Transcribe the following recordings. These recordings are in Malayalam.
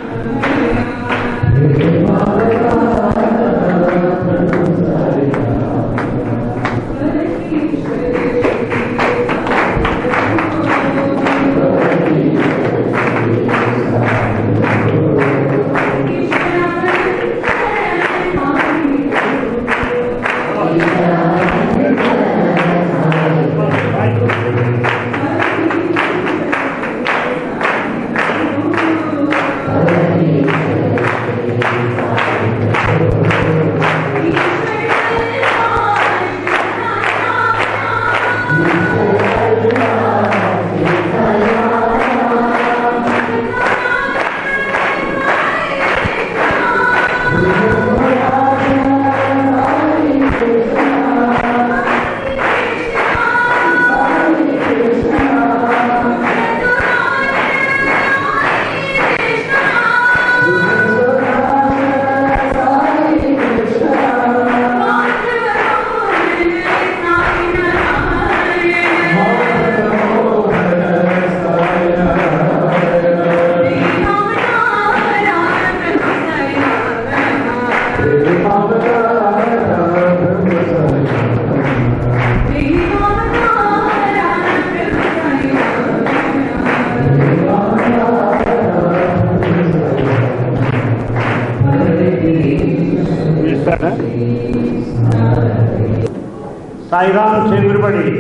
Sai Ram to everybody.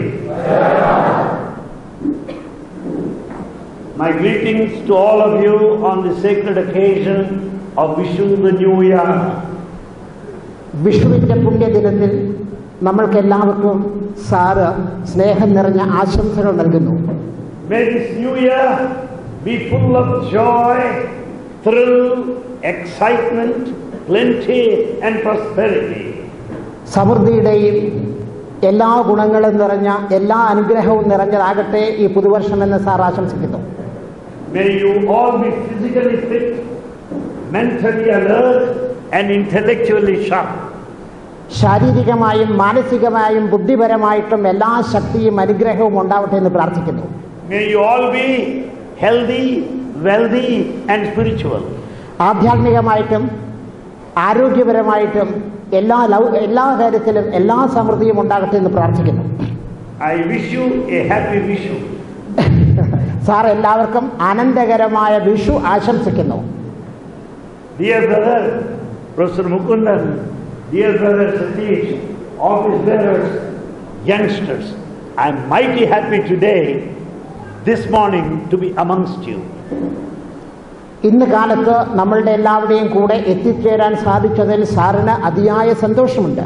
My greetings to all of you on the sacred occasion of Vishu the New Year. വിഷുവിന്റെ പുണ്യദിനത്തിൽ നമ്മൾക്ക് എല്ലാവർക്കും സാറ് സ്നേഹം നിറഞ്ഞ ആശംസകൾ നൽകുന്നു. May this new year be full of joy, thrill, excitement, plenty and prosperity. സമൃദ്ധിയുടെയും എല്ലാ ഗുണങ്ങളും നിറഞ്ഞ എല്ലാ അനുഗ്രഹവും നിറഞ്ഞതാകട്ടെ ഈ പുതുവർഷമെന്ന് സാർ ആശംസിക്കുന്നു. May you all be physically fit, mentally alert and intellectually sharp. ശാരീരികമായും മാനസികമായും ബുദ്ധിപരമായിട്ടും എല്ലാ ശക്തിയും അനുഗ്രഹവും ഉണ്ടാവട്ടെ എന്ന് പ്രാർത്ഥിക്കുന്നു. May you all be healthy, wealthy and spiritual. ആധ്യാത്മികമായിട്ടും ആരോഗ്യപരമായിട്ടും എല്ലാ കാര്യത്തിലും എല്ലാ സമൃദ്ധിയും ഉണ്ടാകട്ടെ എന്ന് പ്രാർത്ഥിക്കുന്നു. I wish you a happy Vishu. Sir എല്ലാവർക്കും ആനന്ദകരമായ വിഷു ആശംസിക്കുന്നു. Dear brother Professor Mukundan, dear brother Satish, office bearers, youngsters, I am mighty happy today, this morning, to be amongst you. ഇന്ന് കാലത്ത് നമ്മളുടെ എല്ലാവരുടെയും കൂടെ എത്തിച്ചേരാൻ സാധിച്ചതിൽ സാറിന് അതിയായ സന്തോഷമുണ്ട്.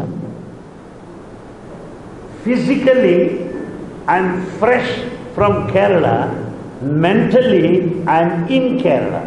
Physically, I am fresh from Kerala. Mentally, I am in Kerala.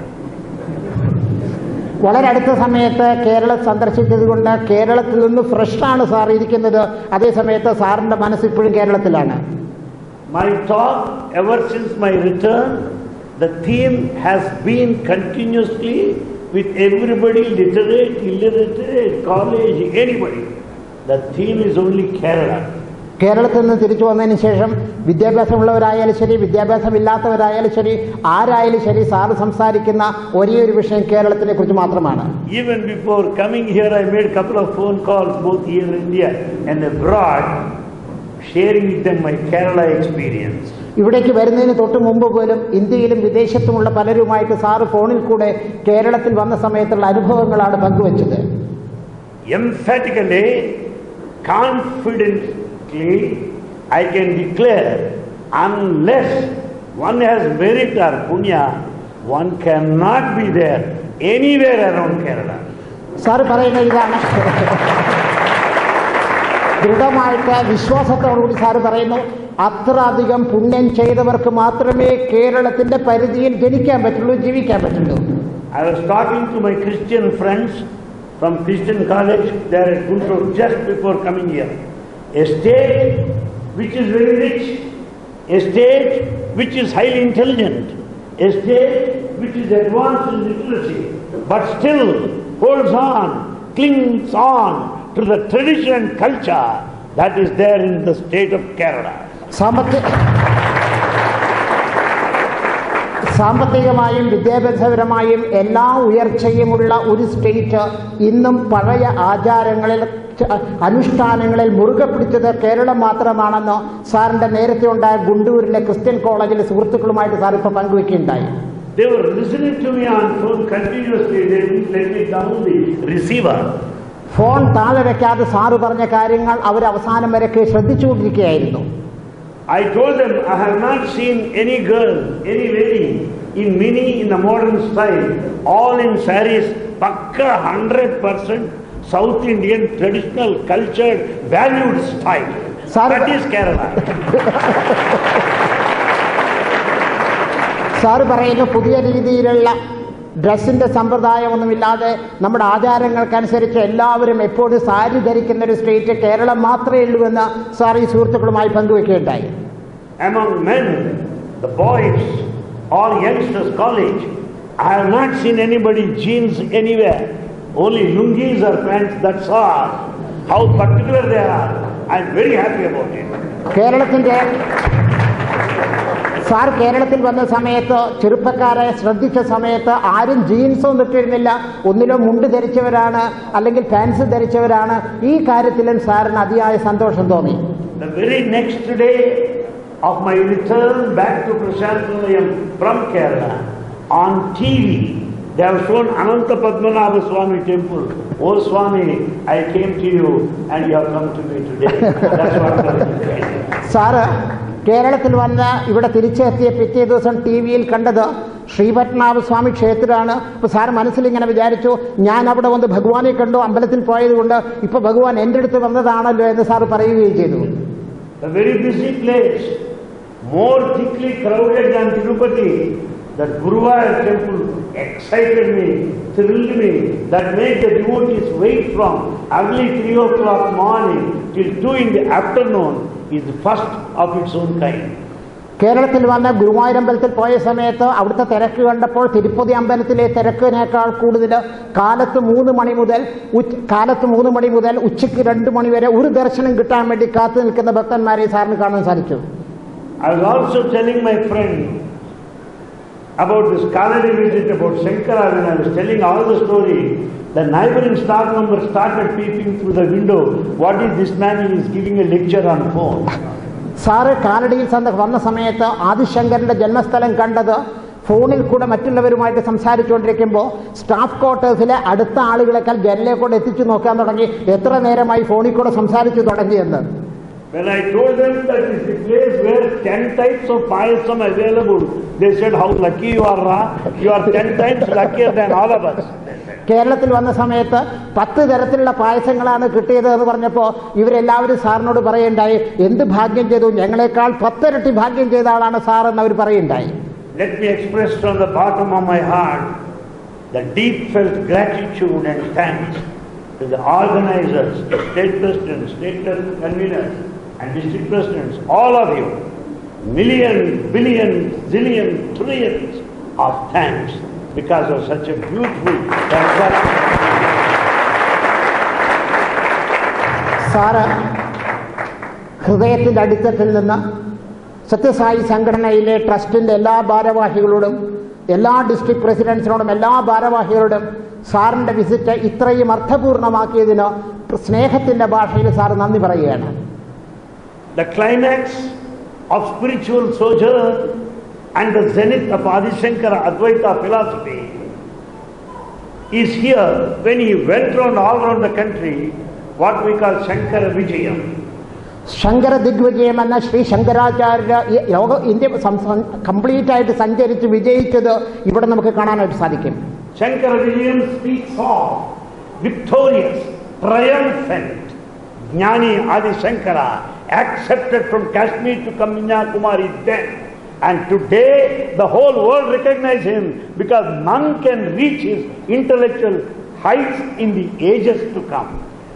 വളരെ അടുത്ത സമയത്ത് കേരളം സന്ദർശിച്ചതുകൊണ്ട് കേരളത്തിൽ നിന്ന് ഫ്രഷാണ് സാർ ഇരിക്കുന്നത്. അതേസമയത്ത് സാറിന്റെ മനസ്സ് ഇപ്പോഴും കേരളത്തിലാണ്. My talk, ever since my return, the theme has been continuously with everybody, literate, illiterate, college, anybody. The theme is only Kerala. കേരളത്തിൽ നിന്ന് തിരിച്ചു വന്നതിന് ശേഷം വിദ്യാഭ്യാസമുള്ളവരായാലും ശരി വിദ്യാഭ്യാസമില്ലാത്തവരായാലും ശരി ആരായാലും ശരി സാറ് സംസാരിക്കുന്ന ഒരേ ഒരു വിഷയം കേരളത്തിനെ കുറിച്ച് മാത്രമാണ്. Even before coming here, I made a couple of phone calls both here in India and abroad, sharing with them my Kerala experience. ഇവിടേക്ക് വരുന്നതിന് തൊട്ട് മുമ്പ് പോലും ഇന്ത്യയിലും വിദേശത്തുമുള്ള പലരുമായിട്ട് സാറ് ഫോണിൽ കൂടെ കേരളത്തിൽ വന്ന സമയത്തുള്ള അനുഭവങ്ങളാണ് പങ്കുവച്ചത്. Emphatically, confidently, I can declare, unless one has merit or punya, one cannot be there anywhere around Kerala. Sir പറയുന്ന ഇതാണ്. ദൃഢമായിട്ട് വിശ്വാസത്തോടുകൂടി സാറ് പറയുന്നു, അത്ര അധികം പുണ്യം ചെയ്തവർക്ക് മാത്രമേ കേരളത്തിന്റെ പരിധിയിൽ ജനിക്കാൻ പറ്റുള്ളൂ, ജീവിക്കാൻ പറ്റുള്ളൂ. I was talking to my Christian friends from Christian college there at Guntur just before coming here. A state which is very rich, a state which is highly intelligent, a state which is advanced in literacy, but still holds on, clings on to the tradition and culture that is there in the സാമ്പത്തികമായും വിദ്യാഭ്യാസപരമായും എല്ലാ ഉയർച്ചയുമുള്ള ഒരു സ്റ്റേറ്റ് ഇന്നും പഴയ ആചാരങ്ങളിൽ അനുഷ്ഠാനങ്ങളിൽ മുറുകെ പിടിച്ചത് കേരളം മാത്രമാണെന്ന് സാറിന്റെ നേരത്തെ ഉണ്ടായ ഗുണ്ടൂരിലെ ക്രിസ്ത്യൻ കോളേജിലെ സുഹൃത്തുക്കളുമായിട്ട് സാർ ഇപ്പോൾ പങ്കുവയ്ക്കുകയുണ്ടായി. They were listening to me on phone continuously. They didn't let me down the receiver. Phone താഴെ വെക്കാതെ സാറ് പറഞ്ഞ കാര്യങ്ങൾ അവർ അവസാനം വരെയൊക്കെ ശ്രദ്ധിച്ചുകൊണ്ടിരിക്കുകയായിരുന്നു. I told them I have not seen any girl, any lady in mini in the modern style, all in sarees, pakka 100% South Indian traditional cultured valued style. That is Kerala. Sir പറയുന്നു പുതിയ രീതിയിലുള്ള ഡ്രസ്സിന്റെ സമ്പ്രദായമൊന്നുമില്ലാതെ നമ്മുടെ ആചാരങ്ങൾക്കനുസരിച്ച് എല്ലാവരും എപ്പോഴും സാരി ധരിക്കുന്ന ഒരു സ്റ്റേറ്റ് കേരളം മാത്രമേ ഉള്ളൂ എന്ന് സാർ ഈ സുഹൃത്തുക്കളുമായി പങ്കുവയ്ക്കുകയുണ്ടായി. Among men, the boys or youngsters college, I have not seen anybody jeans anywhere. Only lungis or pants. That's all. How particular they are. I am very happy about it. Sir കേരളത്തിൽ വന്ന സമയത്ത് ചെറുപ്പക്കാരെ ശ്രദ്ധിച്ച സമയത്ത് ആരും ജീൻസൊന്നും ഇട്ടിരുന്നില്ല. ഒന്നിലോ മുണ്ട് ധരിച്ചവരാണ് അല്ലെങ്കിൽ പാൻസ് ധരിച്ചവരാണ്. ഈ കാര്യത്തിലും സാറിന് അതിയായ സന്തോഷം തോന്നി. The very next day of my return back to Prashantalayam from Kerala, on TV, they have shown Ananta Padmanabha Swami temple. Oh Swami, I came to you and you have come to me today. That's what I'm saying. Sir കേരളത്തിൽ വന്ന് ഇവിടെ തിരിച്ചെത്തിയ പിറ്റേ ദിവസം ടി വിയിൽ കണ്ടത് ശ്രീപത്മനാഭസ്വാമി ക്ഷേത്രമാണ്. അപ്പോൾ സാർ മനസ്സിലിങ്ങനെ വിചാരിച്ചു, ഞാൻ അവിടെ വന്ന് ഭഗവാനെ കണ്ടു, അമ്പലത്തിൽ പോയതുകൊണ്ട് ഇപ്പോൾ ഭഗവാൻ എൻ്റെ അടുത്ത് വന്നതാണല്ലോ എന്ന് സാർ പറയുകയും ചെയ്തു. A very busy place, more thickly crowded than Tirupati. That Guruvayur temple excited me, thrilled me, that made the devotees wait from early 3 o'clock morning till 2 in the afternoon is the first of its own kind. കേരളത്തിൽ വന്ന ഗുരുവായൂരമ്പലത്തിൽ പോയ സമയത്ത് അവിടുത്തെ തിരക്ക് കണ്ടപ്പോൾ തിരുപ്പതി അമ്പലത്തിലെ തിരക്കിനേക്കാൾ കൂടുതൽ കാലത്ത് 3 മണി മുതൽ ഉച്ചയ്ക്ക് 2 മണി വരെ ഒരു ദർശനം കിട്ടാൻ വേണ്ടി കാത്തു നിൽക്കുന്ന ഭക്തന്മാരെ സാറിന് കാണാൻ സാധിച്ചു. I was also telling my friend about this Kaladi visit about Shankara. When I was telling all the story, the neighboring staff member started peeping through the window. What is this man? He is giving a lecture on phone. Sir കാലടിയിൽ വന്ന സമയത്ത് ആദിശങ്കരന്റെ ജന്മസ്ഥലം കണ്ടത് ഫോണിൽ കൂടെ മറ്റുള്ളവരുമായിട്ട് സംസാരിച്ചുകൊണ്ടിരിക്കുമ്പോൾ സ്റ്റാഫ് ക്വാർട്ടേഴ്സിലെ അടുത്ത ആളുകളെക്കാൾ ജനലെ കൂടെ എത്തിച്ചു നോക്കാൻ തുടങ്ങി. എത്ര നേരമായി ഫോണിൽ കൂടെ സംസാരിച്ചു തുടങ്ങിയെന്ന്. When I told them that is the place where 10 types of payasam available, they said, how lucky you are, Ra. You are 10 times luckier than all of us. കേരളത്തിൽ വന്ന സമയത്ത് 10 തരത്തിലുള്ള പായസങ്ങളാണ് കിട്ടിയത് എന്ന് പറഞ്ഞപ്പോൾ ഇവരെല്ലാവരും സാറിനോട് പറയുണ്ടായി, എന്ത് ഭാഗ്യം ചെയ്തു, ഞങ്ങളെക്കാൾ 10 ഇരട്ടി ഭാഗ്യം ചെയ്ത ആളാണ് സാർ എന്ന് അവർ പറയുണ്ടായി. Let me express from the bottom of my heart the deep felt gratitude and thanks to the organizers, the state presidents, state conveners and district presidents, all of you. Millions, billions, zillions, trillions of thanks because of such a beautiful transaction. Sir ഹൃദയത്തിൻ്റെ അടിത്തട്ടിൽ നിന്ന് സത്യസായി സംഘടനയിലെ ട്രസ്റ്റിൻ്റെ എല്ലാ ഭാരവാഹികളോടും എല്ലാ ഡിസ്ട്രിക്ട് പ്രസിഡൻസിനോടും എല്ലാ ഭാരവാഹികളോടും സാറിൻ്റെ വിസിറ്റ് ഇത്രയും അർത്ഥപൂർണമാക്കിയതിന് സ്നേഹത്തിൻ്റെ ഭാഷയിൽ സാർ നന്ദി പറയുകയാണ്. The climax of spiritual sojourn and the zenith of Adi Shankara Advaita philosophy is here when he went round all around the country, what we call Shankara Vijayam. Shankara ദിഗ്വിജയം എന്ന ശ്രീ ശങ്കരാചാര്യ ഇന്ത്യ കംപ്ലീറ്റ് ആയിട്ട് സഞ്ചരിച്ച് വിജയിച്ചത് ഇവിടെ നമുക്ക് കാണാനായിട്ട് സാധിക്കും. Shankara Vijayam speaks of victorious, triumphant Jnani Adi Shankara, accepted from Kashmir to Kanyakumari then. And today the whole world recognizes him because none can reach his intellectual heights in the ages to come.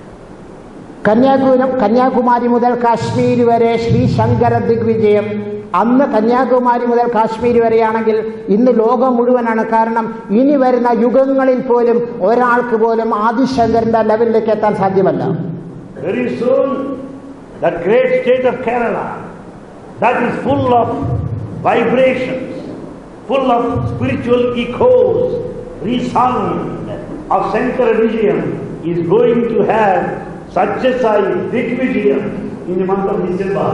Kanyakumari മുതൽ കാശ്മീർ വരെ ശ്രീ ശങ്കര ദിഗ്വിജയം. അന്ന് കന്യാകുമാരി മുതൽ കാശ്മീർ വരെയാണെങ്കിൽ ഇന്ന് ലോകം മുഴുവനാണ്. കാരണം ഇനി വരുന്ന യുഗങ്ങളിൽ പോലും ഒരാൾക്ക് പോലും ആദിശങ്കരന്റെ ലെവലിലേക്ക് എത്താൻ സാധ്യമല്ല. Very soon that great state of Kerala, that is full of vibrations, full of spiritual echoes, resound of Shankara Vijayam, is going to have Satyasai Digvijayam in the month of December.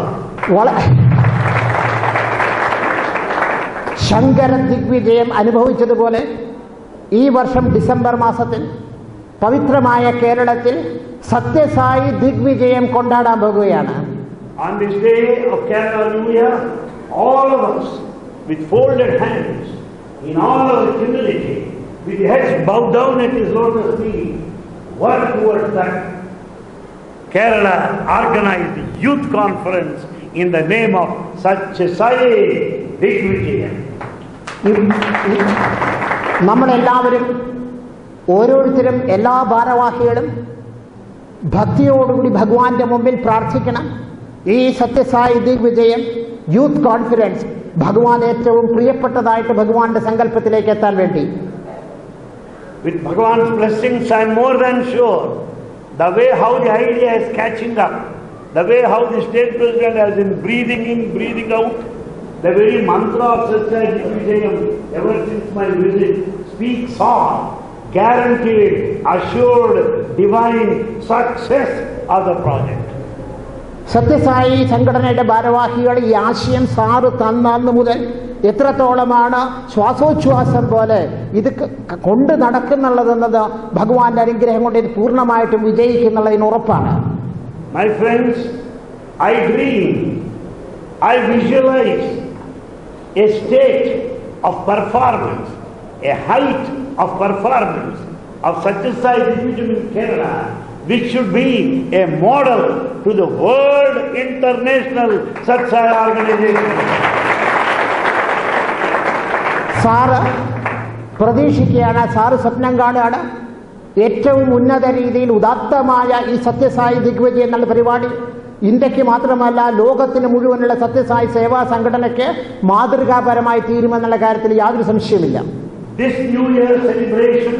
Shankara ദിഗ്വിജയം അനുഭവിച്ചതുപോലെ ഈ വർഷം ഡിസംബർ മാസത്തിൽ പവിത്രമായ കേരളത്തിൽ സത്യസായി ദിഗ്വിജയം കൊണ്ടാടാൻ പോകുകയാണ്. On this day of Kerala New Year, all of us with folded hands, in all our humility, with heads bowed down at His lotus feet, work towards that. Kerala organized youth conference in the name of Satyasai Digvijayam. നമ്മളെല്ലാവരും ഓരോരുത്തരും എല്ലാ ഭാരവാഹികളും ഭക്തിയോടുകൂടി ഭഗവാന്റെ മുമ്പിൽ പ്രാർത്ഥിക്കണം. ഈ സത്യസായി ദിഗ്വിജയം യൂത്ത് കോൺഫറൻസ് ഭഗവാൻ ഏറ്റവും പ്രിയപ്പെട്ടതായിട്ട് ഭഗവാന്റെ സങ്കല്പത്തിലേക്ക് എത്താൻ വേണ്ടി. With Bhagavan's blessings, I am more than sure the way how the idea is catching up, the way how the state president has been breathing in, breathing out, the very mantra of Satyasai Digvijayam ever since my visit speaks of guaranteed, assured, divine success of the project. Sathya Sai സംഘടനയുടെ ഭാരവാഹികൾ ഈ ആശയം സാറ് തന്ന അന്ന് മുതൽ എത്രത്തോളമാണ് ശ്വാസോച്ഛ്വാസം പോലെ ഇത് കൊണ്ട് നടക്കുന്നുള്ളതെന്നത് ഭഗവാന്റെ അനുഗ്രഹം കൊണ്ട് ഇത് പൂർണ്ണമായിട്ടും വിജയിക്കുന്നുള്ളതിന് ഉറപ്പാണ്. My friends, I dream, I visualize a state of performance, a height of performance of Satyasai Digvijayam in Kerala, which should be a model to the world international Satsai organization. Sir പ്രതീക്ഷിക്കുകയാണ്, സാറ് സ്വപ്നം കാണുകയാണ് ഏറ്റവും ഉന്നത രീതിയിൽ ഉദാത്തമായ ഈ സത്യസായി ദിഗ്വിജയം എന്നുള്ള പരിപാടി ഇന്ത്യക്ക് മാത്രമല്ല ലോകത്തിന് മുഴുവനുള്ള സത്യസായി സേവാ സംഘടനയ്ക്ക് മാതൃകാപരമായി തീരുമെന്നുള്ള കാര്യത്തിൽ യാതൊരു സംശയമില്ല. This New Year celebration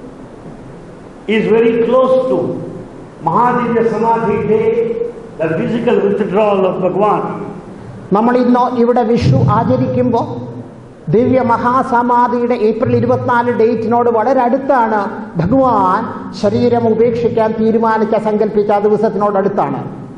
is very close to Mahadivya Samadhi Day, the physical withdrawal of Bhagavan. നമ്മൾ ഇന്ന് ഇവിടെ വിഷു ആചരിക്കുമ്പോൾ ദിവ്യ മഹാസമാധിയുടെ ഏപ്രിൽ 24 ഡേറ്റിനോട് വളരെ അടുത്താണ് ഭഗവാൻ ശരീരം ഉപേക്ഷിക്കാൻ തീരുമാനിച്ച സങ്കല്പിച്ച ആ ദിവസത്തിനോടടുത്താണ്.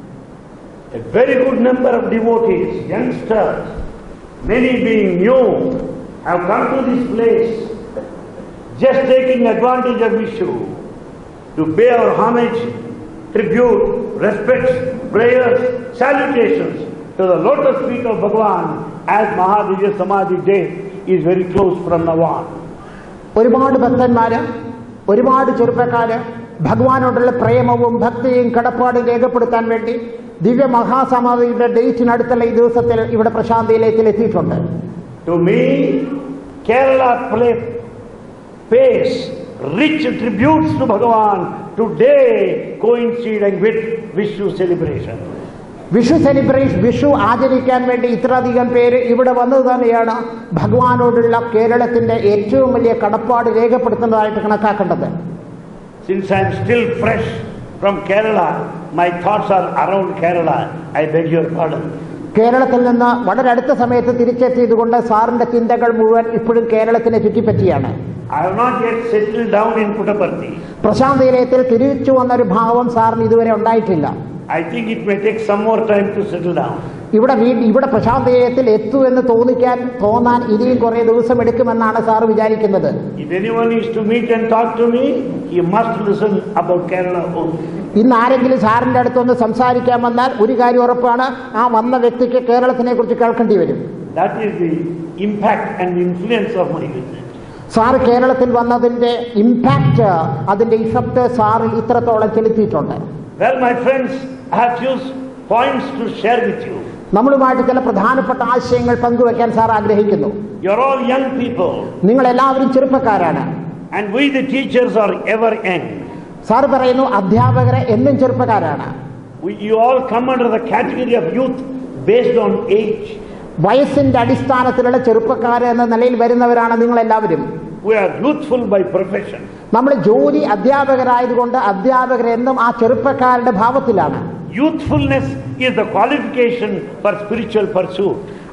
A very good number of devotees, youngsters, many being new, have come to this place just taking advantage of Vishu to pay our homage, tribute, respects, prayers, salutations to the lotus feet of Bhagavan as Mahadivya Samadhi Day is very close from now on. ഒരുപാട് ഭക്തന്മാര്, ഒരുപാട് ചെറുപ്പക്കാര് ഭഗവാനോടുള്ള പ്രേമവും ഭക്തിയും കടപ്പാടും രേഖപ്പെടുത്താൻ വേണ്ടി ദിവ്യ മഹാസമാധിയുടെ ഡേറ്റിനടുത്തുള്ള ഈ ദിവസത്തിൽ ഇവിടെ പ്രശാന്തിയിലേക്ക് എത്തിയിട്ടുണ്ട്. To me, Kerala pays rich tributes to Bhagavan today coinciding with Vishu celebration. Vishu ആചരിക്കാൻ വേണ്ടി ഇത്രയധികം പേര് ഇവിടെ വന്നത് തന്നെയാണ് ഭഗവാനോടുള്ള കേരളത്തിന്റെ ഏറ്റവും വലിയ കടപ്പാട് രേഖപ്പെടുത്തുന്നതായിട്ട് കണക്കാക്കേണ്ടത്. Since I am still fresh from Kerala, my thoughts are around Kerala. I beg your pardon. കേരളത്തിൽ നിന്ന് വളരെ അടുത്ത സമയത്ത് തിരിച്ചെത്തിയതുകൊണ്ട് സാറിന്റെ ചിന്തകൾ മുഴുവൻ ഇപ്പോഴും കേരളത്തിനെ ചുറ്റിപ്പറ്റിയാണ്. I have not yet settled down in Puttaparthi. പ്രശാന്തിയിലേക്ക് തിരിച്ചു വന്നൊരു ഭാവം സാറിന് ഇതുവരെ ഉണ്ടായിട്ടില്ല. I think it may take some more time to settle down. ഇവിടെ പ്രശാന്തിയിൽ എത്തുമെന്ന് തോന്നാൻ ഇനിയും കുറെ ദിവസം എടുക്കുമെന്നാണ് സാർ വിചാരിക്കുന്നത്. If anyone is to meet and talk to me, he must listen about Kerala only. ഇന്ന് ആരെങ്കിലും സാറിന്റെ അടുത്തൊന്ന് സംസാരിക്കാൻ വന്നാൽ ഒരു കാര്യം ഉറപ്പാണ്, ആ വന്ന വ്യക്തിക്ക് കേരളത്തിനെ കുറിച്ച് കേൾക്കേണ്ടി വരും. That is the impact and influence of my visit. Sir കേരളത്തിൽ വന്നതിന്റെ ഇമ്പാക്ട്, അതിന്റെ ഇഫക്ട് സാറിൽ ഇത്രത്തോളം ചെലുത്തിയിട്ടുണ്ട്. Well, my friends, I have few points to share with you. നമ്മളുമായിട്ട് ചില പ്രധാനപ്പെട്ട ആശയങ്ങൾ പങ്കുവെക്കാൻ സാർ ആഗ്രഹിക്കുന്നു. You are all young people. നിങ്ങൾ എല്ലാവരും ചെറുപ്പക്കാരാണ്. And we the teachers are ever young. Sir പറയുന്നു അധ്യാപകരെ എന്നും ചെറുപ്പക്കാരാണ്. You all come under the category of youth based on age. വയസ്സിന്റെ അടിസ്ഥാനത്തിലുള്ള ചെറുപ്പക്കാര് എന്ന നിലയിൽ വരുന്നവരാണ് നിങ്ങൾ എല്ലാവരും. We are youthful by profession. നമ്മൾ ജോലി അധ്യാപകരായതുകൊണ്ട് അധ്യാപകരെന്നും ആ ചെറുപ്പക്കാരുടെ ഭാവത്തിലാണ്. Youthfulness is the qualification for spiritual pursuit.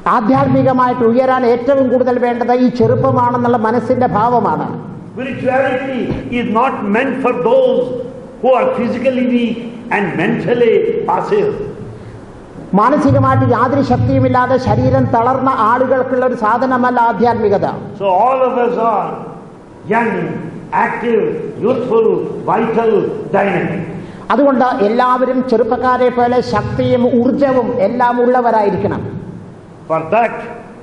ആധ്യാത്മികമായിട്ട് ഉയരാൻ ഏറ്റവും കൂടുതൽ വേണ്ടത് ഈ ചെറുപ്പമാണെന്നുള്ള മനസ്സിന്റെ ഭാവമാണ്. Spirituality is not meant for those who are physically weak and mentally passive. മാനസികമായിട്ട് യാതൊരു ശക്തിയുമില്ലാതെ ശരീരം തളർന്ന ആളുകൾക്കുള്ള ഒരു സാധനമല്ല ആധ്യാത്മികത. So all of us are young, active, youthful, vital, dynamic. അതുകൊണ്ട് എല്ലാവരും ചെറുപ്പക്കാരെ പോലെ ശക്തിയും ഊർജവും എല്ലാം ഉള്ളവരായിരിക്കണം. For that,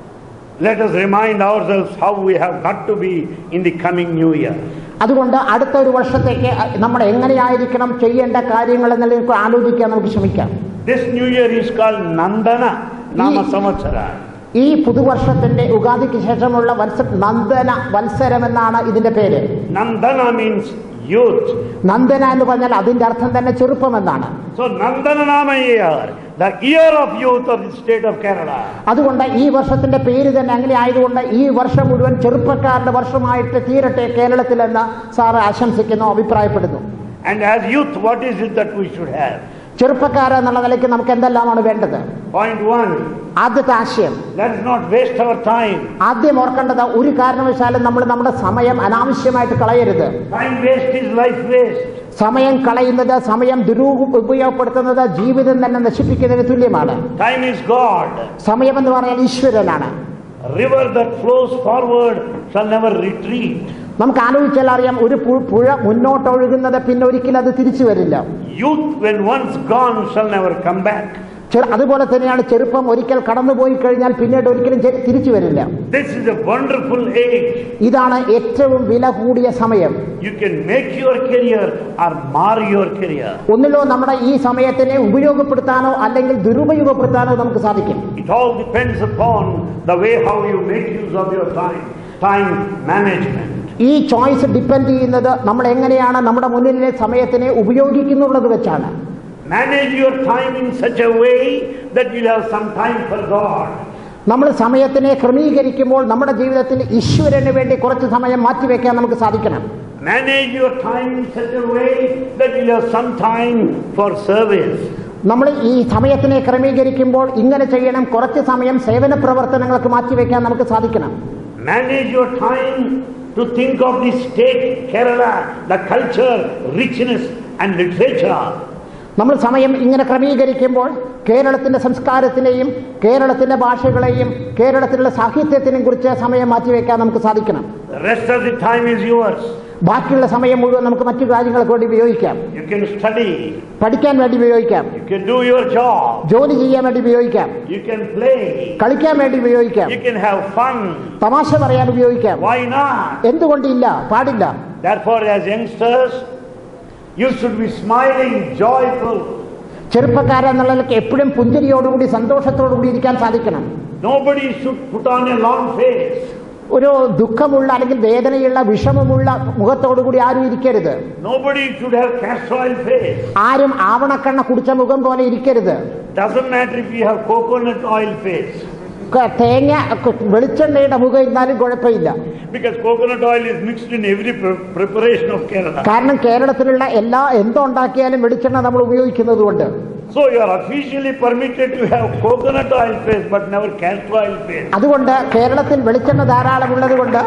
let us remind ourselves how we have got to be in the coming new year. അതുകൊണ്ട് അടുത്ത ഒരു വർഷത്തേക്ക് നമ്മൾ എങ്ങനെയായിരിക്കണം ചെയ്യേണ്ട കാര്യങ്ങൾ എന്നുള്ളത് ആലോചിക്കാൻ നമുക്ക് ശ്രമിക്കാം. This new year is called Nandana Nama Samvatsara. ഈ പുതുവർഷത്തിന്റെ ഉഗാദിക്ക് ശേഷമുള്ള നന്ദന വത്സരം എന്നാണ് ഇതിന്റെ പേര്. Nandana means youth. നന്ദന എന്ന് പറഞ്ഞാൽ അതിന്റെ അർത്ഥം തന്നെ ചെറുപ്പം എന്നാണ്. So Nandana Nama year, the year of youth of the state of Kerala. അതുകൊണ്ട് ഈ വർഷത്തിന്റെ പേര് തന്നെ അങ്ങനെ ആയതുകൊണ്ട് ഈ വർഷം മുഴുവൻ ചെറുപ്പക്കാരുടെ വർഷമായിട്ട് തീരട്ടെ കേരളത്തിലെന്ന് സാറ് ആശംസിക്കുന്നു, അഭിപ്രായപ്പെടുന്നു. And as youth, what is it that we should have? ചെറുപ്പക്കാർ എന്നുള്ള നിലയ്ക്ക് നമുക്ക് എന്തെല്ലാമാണ് വേണ്ടത്? Point 1. ആദ്യത്തെ ആശയം, let us not waste our time. ആദ്യം ഓർക്കേണ്ടത് ഒരു കാരണവശാലും നമ്മൾ നമ്മുടെ സമയം അനാവശ്യമായിട്ട് കളയരുത്. Time waste is life waste. സമയം കളയുന്നത്, സമയം ദുരുപയോഗപ്പെടുത്തുന്നത് ജീവിതം തന്നെ നശിപ്പിക്കുന്നതിന് തുല്യമാണ്. Time is God. സമയം എന്ന് പറഞ്ഞാൽ ഈശ്വരനാണ്. A river that flows forward shall never retreat. നമുക്ക് ആലോചിച്ചാൽ അറിയാം, ഒരു പുഴ മുന്നോട്ടൊഴുകുന്നത് പിന്നെ ഒരിക്കലും അത് തിരിച്ചു വരില്ല. Youth when once gone shall never come back. അതുപോലെ തന്നെയാണ് ചെറുപ്പം ഒരിക്കൽ കടന്നുപോയി കഴിഞ്ഞാൽ പിന്നീട് ഒരിക്കലും തിരിച്ചു വരില്ല. This is a wonderful age. ഇതാണ് ഏറ്റവും വില കൂടിയ സമയം. You can make your career or mar your career. ഒന്നിലോ നമ്മുടെ ഈ സമയത്തിനെ ഉപയോഗപ്പെടുത്താനോ അല്ലെങ്കിൽ ദുരുപയോഗപ്പെടുത്താനോ നമുക്ക് സാധിക്കും. It all depends upon the way how you make use of your time. Time management. ഈ ചോയ്സ് ഡിപ്പെൻഡ് ചെയ്യുന്നത് നമ്മൾ എങ്ങനെയാണ് നമ്മുടെ മുന്നിലെ സമയത്തിനെ ഉപയോഗിക്കുന്നുള്ളത് വെച്ചാണ്. Manage your time in such a way that you'll have some time for God. നമ്മൾ സമയത്തിനെ ക്രമീകരിക്കുമ്പോൾ നമ്മുടെ ജീവിതത്തിൽ ഈശ്വരന് വേണ്ടി കുറച്ച് സമയം മാറ്റിവെക്കാൻ നമുക്ക് സാധിക്കണം. Manage your time in such a way that you'll have some time for service. നമ്മൾ ഈ സമയത്തിനെ ക്രമീകരിക്കുമ്പോൾ ഇങ്ങനെ ചെയ്യണം, കുറച്ച് സമയം സേവന പ്രവർത്തനങ്ങൾക്ക് മാറ്റിവെക്കാൻ നമുക്ക് സാധിക്കണം. Manage your time to think of the state Kerala, the culture, richness and literature. നമ്മൾ സമയം ഇങ്ങനെ ക്രമീകരിക്കുമ്പോൾ കേരളത്തിന്റെ സംസ്കാരത്തിനെയും കേരളത്തിന്റെ ഭാഷകളെയും കേരളത്തിലുള്ള സാഹിത്യത്തിനെയും കുറിച്ച് സമയം മാറ്റിവെക്കാൻ നമുക്ക് സാധിക്കണം. The rest of the time is yours. ബാക്കിയുള്ള സമയം മുഴുവൻ നമുക്ക് മറ്റു കാര്യങ്ങൾക്ക് വേണ്ടി ഉപയോഗിക്കാം. You can study. പഠിക്കാൻ വേണ്ടി ഉപയോഗിക്കാം. You can do your job. ജോലി ചെയ്യാൻ വേണ്ടി ഉപയോഗിക്കാം. You can play. കളിക്കാൻ വേണ്ടി ഉപയോഗിക്കാം. You can have fun. തമാശ പറയാൻ ഉപയോഗിക്കാം. Why not? എന്തുകൊണ്ടില്ല, പാടില്ല. Therefore, as youngsters, you should be smiling, joyful. ചെറുപ്പക്കാരെന്നുള്ളവർക്ക് എപ്പോഴും പുഞ്ചിരിയോടുകൂടി സന്തോഷത്തോടുകൂടി ഇരിക്കാൻ സാധിക്കണം. Nobody should put on a long face. ഒരു ദുഃഖമുള്ള അല്ലെങ്കിൽ വേദനയുള്ള വിഷമമുള്ള മുഖത്തോടുകൂടി ആരും ഇരിക്കരുത്. Nobody should have castor oil face. ആരും ആവണക്കണ്ണ കുടിച്ച മുഖം പോലെ ഇരിക്കരുത്. Doesn't matter if you have coconut oil face. തേങ്ങ വെളിച്ചെണ്ണയുടെ മുഖം ഇരുന്നാലും കുഴപ്പമില്ല. Because coconut oil is mixed in every preparation of Kerala. കാരണം കേരളത്തിലുള്ള എന്തുണ്ടാക്കിയാലും വെളിച്ചെണ്ണ നമ്മൾ ഉപയോഗിക്കുന്നത് കൊണ്ട്. So you are officially permitted to have coconut oil face but never castor oil face. അതുകൊണ്ട് കേരളത്തിൽ വെളിച്ചെണ്ണ ധാരാളമുള്ളത് കൊണ്ട്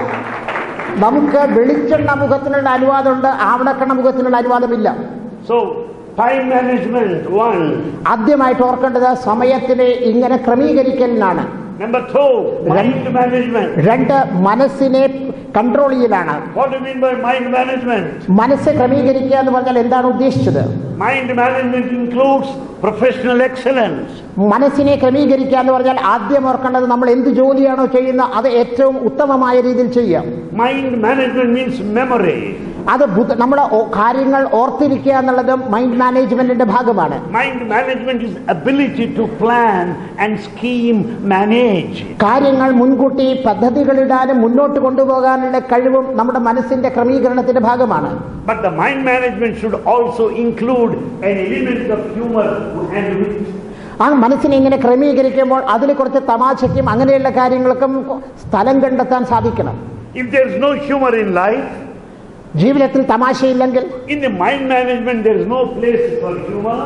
നമുക്ക് വെളിച്ചെണ്ണ മുഖത്തിനുള്ള അനുവാദമുണ്ട്, ആവണക്കണ്ണ മുഖത്തിനുള്ള അനുവാദമില്ല. So time management 1. ആദ്യമായിട്ട് ഓർക്കേണ്ടത് സമയത്തിനെ ഇങ്ങനെ ക്രമീകരിക്കലിനാണ്. Number 2, mind management. 2, മനസ്സിനെ കൺട്രോൾ ചെയ്യലാണ്. What do you mean by mind management? മനസ്സ് ക്രമീകരിക്കുക എന്ന് പറഞ്ഞാൽ എന്താണ് ഉദ്ദേശിച്ചത്? Mind management includes professional excellence. മനസ്സിനെ ക്രമീകരിക്കുക എന്ന് പറഞ്ഞാൽ ആദ്യം ഓർക്കേണ്ടത് നമ്മൾ എന്ത് ജോലിയാണോ ചെയ്യുന്നത് അത് ഏറ്റവും ഉത്തമമായ രീതിയിൽ ചെയ്യാം. Mind management means memory. അത് നമ്മൾ കാര്യങ്ങൾ ഓർത്തിരിക്കുക എന്നുള്ളത് മൈൻഡ് മാനേജ്മെന്റിന്റെ ഭാഗമാണ്. Mind management is ability to plan and scheme, manage. കാര്യങ്ങൾ മുൻകൂട്ടി പദ്ധതികളിടാനും മുന്നോട്ട് കൊണ്ടുപോകാനുള്ള കഴിവും നമ്മുടെ മനസ്സിന്റെ ക്രമീകരണത്തിന്റെ ഭാഗമാണ്. But the mind management should also include an element of humor and wit. ആ മനസ്സിനെ ഇങ്ങനെ ക്രമീകരിക്കുമ്പോൾ അതിൽ കുറച്ച് തമാശയ്ക്കും അങ്ങനെയുള്ള കാര്യങ്ങൾക്കും സ്ഥലം കണ്ടെത്താൻ സാധിക്കണം. If there is no humor in life, ജീവിതത്തിൽ തമാശയില്ലെങ്കിൽ, in the mind management there is no place for humor.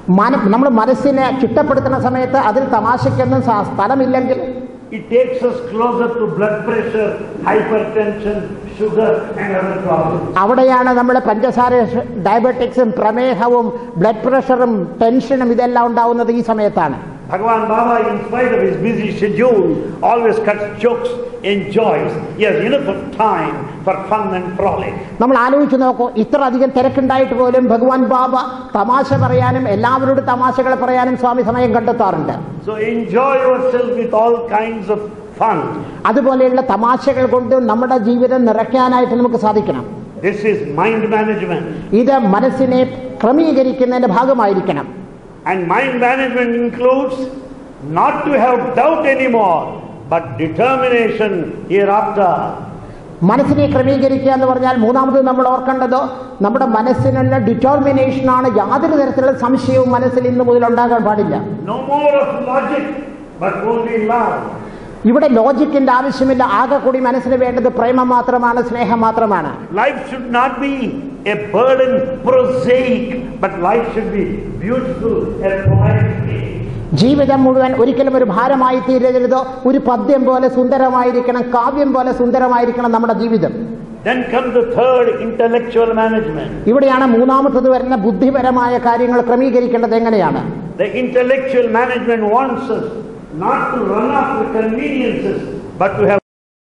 നമ്മൾ മനസ്സിനെ ചിട്ടപ്പെടുത്തുന്ന സമയത്ത് അതിൽ തമാശയ്ക്കൊന്നും സ്ഥലമില്ലെങ്കിൽ it takes us closer to blood pressure, hypertension, sugar and other problems. അവിടെയാണ് നമ്മൾ പഞ്ചസാര, ഡയബറ്റിക്സും, പ്രമേഹവും, ബ്ലഡ് പ്രഷറും, ടെൻഷനും ഇതെല്ലാം ഉണ്ടാവുന്നത് ഈ സമയത്താണ്. Bhagavan Baba, in spite of his busy schedule, always cuts jokes, enjoys. He has enough of time for fun and frolic. നമ്മൾ ആലോചിച്ച് നോക്കൂ, ഇത്ര അധികം തിരക്കുണ്ടായിട്ട് പോലും ഭഗവാൻ ബാബ തമാശ പറയാനും എല്ലാവരോടും തമാശകൾ പറയാനും സ്വാമി സമയം കണ്ടെത്താറുണ്ട്. So enjoy yourself with all kinds of fun. അതുപോലെയുള്ള തമാശകൾ കൊണ്ട് നമ്മുടെ ജീവിതം നിറയ്ക്കാനായിട്ട് നമുക്ക് സാധിക്കണം. This is mind management. ഇത് മനസ്സിനെ ക്രമീകരിക്കുന്നതിന്റെ ഭാഗമായിരിക്കണം. And mind management includes not to have doubt anymore, but determination hereafter. മനസ്സിനെ ക്രമീകരിക്കുക എന്ന് പറഞ്ഞാൽ മൂന്നാമത് നമ്മൾ ഓർക്കേണ്ടത് നമ്മുടെ മനസ്സിനുള്ള ഡിറ്റർമിനേഷനാണ്. യാതൊരു തരത്തിലുള്ള സംശയവും മനസ്സിൽ ഇന്ന് മുതൽ ഉണ്ടാകാൻ പാടില്ല. No more of logic, but only love. ഇവിടെ ലോജിക്കിന്റെ ആവശ്യമില്ല. ആകെ കൂടി മനസ്സിന് വേണ്ടത് പ്രേമം മാത്രമാണ്, സ്നേഹം മാത്രമാണ്. Life should not be a burden, prosaic, but life should be beautiful and poetic. ജീവിതം മുഴുവൻ ഒരിക്കലും ഒരു ഭാരമായി തീരരുത്. ഒരു പദ്യം പോലെ സുന്ദരമായിരിക്കണം, കാവ്യം പോലെ സുന്ദരമായിരിക്കണം നമ്മുടെ ജീവിതം. Then comes the third, intellectual management. ഇവിടെയാണ് മൂന്നാമത്തത് വരുന്ന ബുദ്ധിപരമായ കാര്യങ്ങൾ ക്രമീകരിക്കേണ്ടത് എങ്ങനെയാണ്. The intellectual management wants us not to run after conveniences, but to have.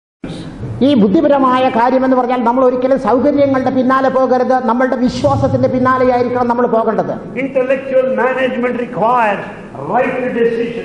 ഈ ബുദ്ധിപരമായ കാര്യമെന്ന് പറഞ്ഞാൽ നമ്മൾ ഒരിക്കലും സൗകര്യങ്ങളുടെ പിന്നാലെ പോകരുത്, നമ്മളുടെ വിശ്വാസത്തിന്റെ പിന്നാലെയായിരിക്കണം നമ്മൾ പോകേണ്ടത്. Intellectual management requires right decision.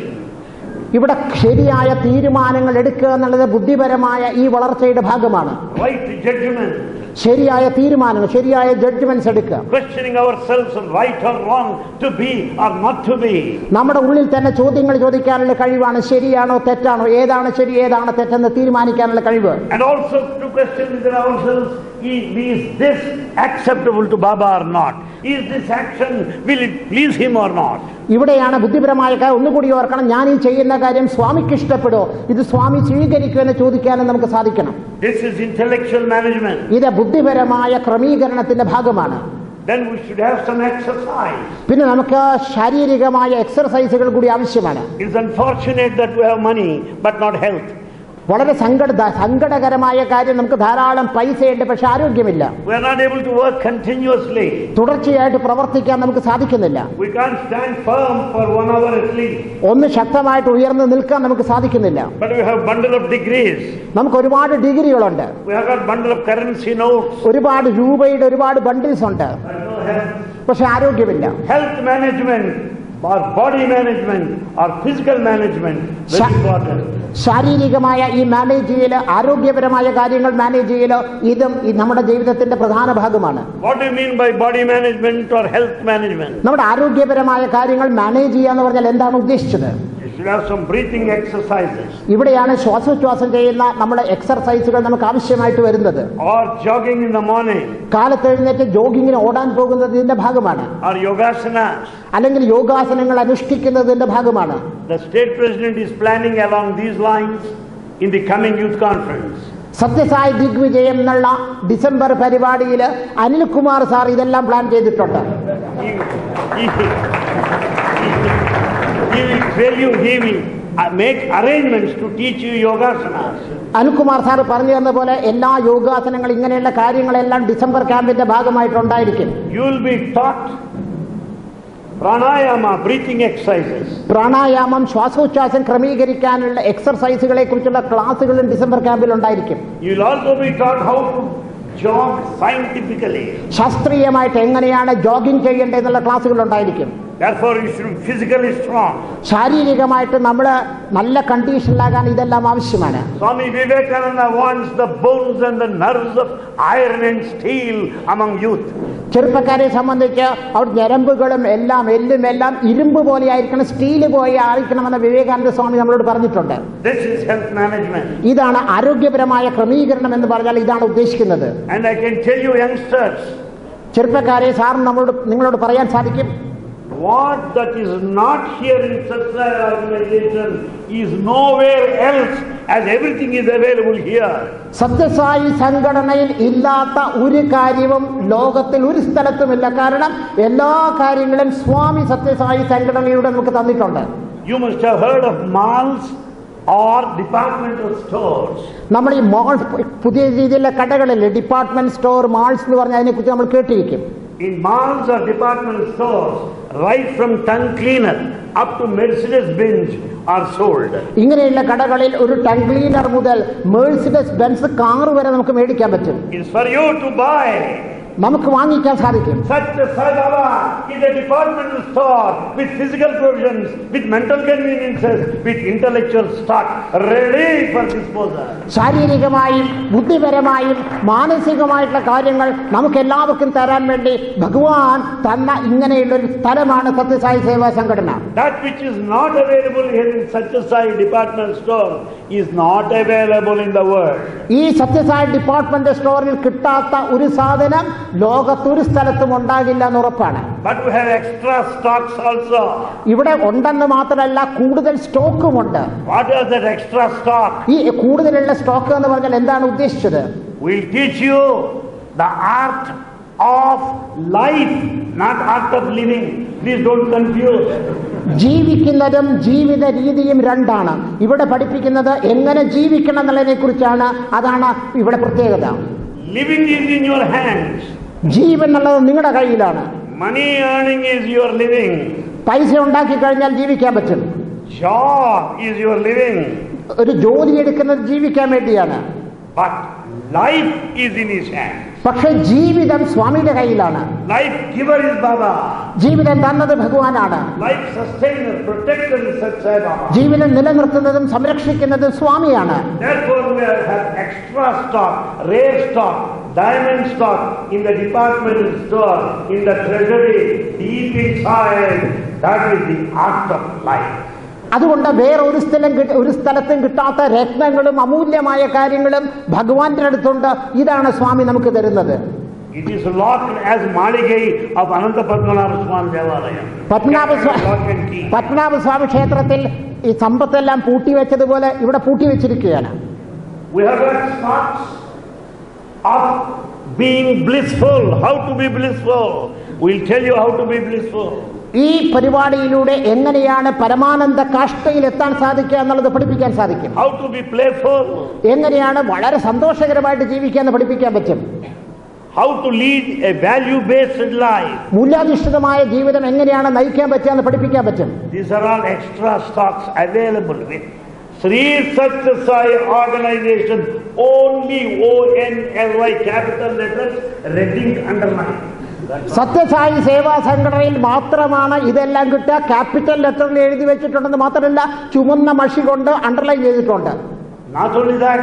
ഇവിടെ ശരിയായ തീരുമാനങ്ങൾ എടുക്കുക എന്നുള്ളത് ബുദ്ധിപരമായ ഈ വളർച്ചയുടെ ഭാഗമാണ്. Right judgment. ശരിയായ തീരുമാനങ്ങൾ, ശരിയായ ജഡ്ജ്മെന്റ്സ് എടുക്കുക. Questioning ourselves, right or wrong, to be or not to be. നമ്മുടെ ഉള്ളിൽ തന്നെ ചോദ്യങ്ങൾ ചോദിക്കാനുള്ള കഴിവാണ്. ശരിയാണോ തെറ്റാണോ, ഏതാണ് ശരി ഏതാണ് തെറ്റെന്ന് തീരുമാനിക്കാനുള്ള കഴിവ്. And also to question within ourselves, is this acceptable to Baba or not? Is this action, will it please him or not? ഇവിടെയാണ് ബുദ്ധിപരമായ കാര്യം. ഒന്നുകൂടി ഓർക്കണം, ഞാൻ ഈ ചെയ്യുന്ന കാര്യം സ്വാമിക്ക് ഇഷ്ടപ്പെടോ, ഇത് സ്വാമി സ്വീകരിക്കുമെന്ന് ചോദിക്കാനും നമുക്ക് സാധിക്കണം. This is intellectual management. ഇത് ബുദ്ധിപരമായ ക്രമീകരണത്തിന്റെ ഭാഗമാണ്. Then we should have some exercise. പിന്നെ നമുക്ക് ശാരീരികമായ എക്സർസൈസുകൾ കൂടി ആവശ്യമാണ്. It's unfortunate that we have money but not health. വളരെ സങ്കടകരമായ കാര്യം, നമുക്ക് ധാരാളം പൈസയുണ്ട് പക്ഷെ ആരോഗ്യമില്ല. We are not able to work continuously. തുടർച്ചയായിട്ട് പ്രവർത്തിക്കാൻ നമുക്ക് സാധിക്കുന്നില്ല. We can't stand firm for 1 hour at least. ഒന്ന് ശക്തമായിട്ട് ഉയർന്നു നിൽക്കാൻ നമുക്ക് സാധിക്കുന്നില്ല. But we have bundle of degrees. നമുക്ക് ഒരുപാട് ഡിഗ്രികളുണ്ട്. We have got bundle of currency notes. ഒരുപാട് രൂപയുടെ ഒരുപാട് ബണ്ടിൽസ് ഉണ്ട്, But no health. പക്ഷെ ആരോഗ്യമില്ല. Health management or body management or physical management very important. ശാരീരികമായ ഈ മാനേജ് ചെയ്യല്, ആരോഗ്യപരമായ കാര്യങ്ങൾ മാനേജ് ചെയ്യല്, ഇതും നമ്മുടെ ജീവിതത്തിന്റെ പ്രധാന ഭാഗമാണ്. What do you mean by body management or health management? നമ്മുടെ ആരോഗ്യപരമായ കാര്യങ്ങൾ മാനേജ് ചെയ്യാന്ന് പറഞ്ഞാൽ എന്താണ് ഉദ്ദേശിച്ചത്? You should have some breathing exercises. ഇവിടെയാണ് ശ്വാസോച്ഛ്വാസം ചെയ്യുന്ന നമ്മുടെ എക്സർസൈസുകൾ നമുക്ക് ആവശ്യമായിട്ട് വരുന്നത്. Or jogging in the morning. കാലത്ത് എഴുന്നേറ്റ് ജോഗിങ്ങിന് ഓടാൻ പോകുന്നത് ഇതിന്റെ ഭാഗമാണ്. Or yogasanas. അല്ലെങ്കിൽ യോഗാസനങ്ങൾ അനുഷ്ഠിക്കുന്നതിന്റെ ഭാഗമാണ്. The state president is planning along these lines in the coming youth conference. Sathya Sai ദിഗ്വിജയം എന്നുള്ള ഡിസംബർ പരിപാടിയിൽ അനിൽകുമാർ സാർ ഇതെല്ലാം പ്ലാൻ ചെയ്തിട്ടുണ്ട്. He will tell you, he will make arrangements to teach you yogasanas. Anilkumar sir പറഞ്ഞു തന്ന പോലെ എല്ലാ യോഗാസനങ്ങൾ, ഇങ്ങനെയുള്ള കാര്യങ്ങളെല്ലാം ഡിസംബർ ക്യാമ്പിന്റെ ഭാഗമായിട്ടുണ്ടായിരിക്കും. You will be taught pranayama, breathing exercises. പ്രാണായാമം, ശ്വാസോച്ഛ്വാസം ക്രമീകരിക്കാനുള്ള എക്സർസൈസുകളെ കുറിച്ചുള്ള ക്ലാസുകളും ഡിസംബർ ക്യാമ്പിൽ ഉണ്ടായിരിക്കും. You will also be taught how to jog scientifically. ശാസ്ത്രീയമായിട്ട് എങ്ങനെയാണ് ജോഗിംഗ് ചെയ്യേണ്ടതെന്നുള്ള ക്ലാസുകൾ ഉണ്ടായിരിക്കും. Therefore you should be physically strong. ശാരീരികമായിട്ട് നമ്മൾ നല്ല കണ്ടീഷനിലാകാൻ ഇതെല്ലാം ആവശ്യമാണ്. Swami Vivekananda wants the bones and the nerves of iron and steel among youth. ചെറുപ്പക്കാരെ സംബന്ധിച്ച് അവർ ഞരമ്പുകളും എല്ലാം എല്ലും എല്ലാം ഇരുമ്പ് പോലെ ആയിരിക്കണം, സ്റ്റീല് പോലെ ആയിരിക്കണമെന്ന് വിവേകാനന്ദ സ്വാമി നമ്മളോട് പറഞ്ഞിട്ടുണ്ട്. This is health management. ഇതാണ് ആരോഗ്യപരമായ ക്രമീകരണം എന്ന് പറഞ്ഞാൽ ഇതാണ് ഉദ്ദേശിക്കുന്നത്. And I can tell you youngsters, ചെറുപ്പക്കാരെ സാർ നിങ്ങളോട് പറയാൻ സാധിക്കും, What that is not here in Satsai organization is nowhere else, as everything is available here. Sathya Sai സംഘടനയിൽ ഇല്ലാത്ത ഒരു കാര്യവും ലോകത്തിൽ ഒരു സ്ഥലത്തുമില്ല. കാരണം എല്ലാ കാര്യങ്ങളും സ്വാമി സത്യസായി സംഘടനയുടെ നമുക്ക് തന്നിട്ടുണ്ട്. You must have heard of malls or departmental stores. നമ്മൾ ഈ മാൾ, പുതിയ രീതിയിലുള്ള കടകളിലെ ഡിപ്പാർട്ട്മെന്റ് സ്റ്റോർ, മാൾസ് എന്ന് പറഞ്ഞാൽ അതിനെക്കുറിച്ച് നമ്മൾ കേട്ടിരിക്കും. In malls or department stores, right from tongue cleaner up to Mercedes Benz are sold. ഇങ്ങനെയുള്ള കടകളിൽ ഒരു ടങ് ക്ലീനർ മുതൽ മെഴ്സിഡസ് ബെൻസ് കാർ വരെ നമുക്ക് മേടിക്കാൻ പറ്റും. It's for you to buy. നമുക്ക് വാങ്ങിക്കാൻ സാധിക്കും. Satyasai Baba is a departmental store with physical provisions, with mental conveniences, with intellectual stock ready for disposal. ശാരീരികമായും ബുദ്ധിപരമായും മാനസികമായിട്ടുള്ള കാര്യങ്ങൾ നമുക്ക് എല്ലാവർക്കും തരാൻ വേണ്ടി ഭഗവാൻ തന്ന ഇങ്ങനെയുള്ള ഒരു സ്ഥലമാണ് സത്യസായി സേവാ സംഘടന. That which is not available here in Satyasai departmental store is not available in the world. ഈ സത്യസായി ഡിപ്പാർട്ട്മെന്റ് സ്റ്റോറിൽ കിട്ടാത്ത ഒരു സാധനം ലോകത്തൊരു സ്ഥലത്തും ഉണ്ടാകില്ല എന്ന് ഉറപ്പാണ്. But we have extra stocks also. ഇവിടെ ഉണ്ടെന്ന് മാത്രമല്ല, കൂടുതൽ സ്റ്റോക്കുമുണ്ട്. What is that extra stock? ഈ കൂടുതലുള്ള സ്റ്റോക്ക് എന്ന് പറഞ്ഞാൽ എന്താണ് ഉദ്ദേശിച്ചത്? We'll teach you the art of life, not art of living. Please don't confuse. ജീവിക്കുന്നതും ജീവിത രീതിയും രണ്ടാണ്. ഇവിടെ പഠിപ്പിക്കുന്നത് എങ്ങനെ ജീവിക്കണം എന്നുള്ളതിനെ കുറിച്ചാണ്. അതാണ് ഇവിടെ പ്രത്യേകത. Living is in your hands. ജീവൻ എന്നുള്ളത് നിങ്ങളുടെ കയ്യിലാണ്. Money earning is your living. പൈസ ഉണ്ടാക്കി കഴിഞ്ഞാൽ ജീവിക്കാൻ പറ്റും. Job is your living. ഒരു ജോലി എടുക്കുന്നത് ജീവിക്കാൻ വേണ്ടിയാണ്. But life is in his hands. പക്ഷെ ജീവിതം സ്വാമിയുടെ കയ്യിലാണ്. Life giver is Baba. ജീവിതം തന്നത് ഭഗവാനാണ്. Life sustainer, protector is Satsai Baba. ജീവിതം നിലനിർത്തുന്നതും സംരക്ഷിക്കുന്നതും സ്വാമിയാണ്. Therefore we have extra stock, rare stock, diamond stock in the departmental store, in the treasury, deep inside. That is the art of life. അതുകൊണ്ട് വേറെ ഒരു സ്ഥലത്തും കിട്ടാത്ത രത്നങ്ങളും അമൂല്യമായ കാര്യങ്ങളും ഭഗവാന്റെ അടുത്തുണ്ട്. ഇതാണ് സ്വാമി നമുക്ക് തരുന്നത്. It is locked as Maligai of Ananta Padmanabha Swami Devalaya. Padmanabhaswamy ക്ഷേത്രത്തിൽ ഈ സമ്പത്തെല്ലാം പൂട്ടിവെച്ചതുപോലെ ഇവിടെ പൂട്ടിവെച്ചിരിക്കുകയാണ്. We have got stocks of being blissful. How to be blissful? We'll tell you how to be blissful. ഈ പരിപാടിയിലൂടെ എങ്ങനെയാണ് പരമാനന്ദ കാഷ്ഠയിൽ എത്താൻ സാധിക്കുക എന്നുള്ളത് പഠിപ്പിക്കാൻ സാധിക്കും. How to be playful? എങ്ങനെയാണ് വളരെ സന്തോഷകരമായിട്ട് ജീവിക്കാൻ പഠിപ്പിക്കാൻ പറ്റും. How to lead a value-based life? മൂല്യാധിഷ്ഠിതമായ ജീവിതം എങ്ങനെയാണ് നയിക്കാൻ പറ്റുക എന്ന് പഠിപ്പിക്കാൻ പറ്റും. These are all extra stocks available with Sri Satyasai organization. Only ONLY capital letters, red ink underlined. Sathya Sai സേവാ സംഘടനയിൽ മാത്രമാണ് ഇതെല്ലാം കിട്ടുക. ക്യാപിറ്റൽ ലെറ്ററിൽ എഴുതി വെച്ചിട്ടുണ്ടെന്ന് മാത്രമല്ല, ചുമന്ന മഷി കൊണ്ട് അണ്ടർലൈൻ ചെയ്തിട്ടുണ്ട്. Not only that,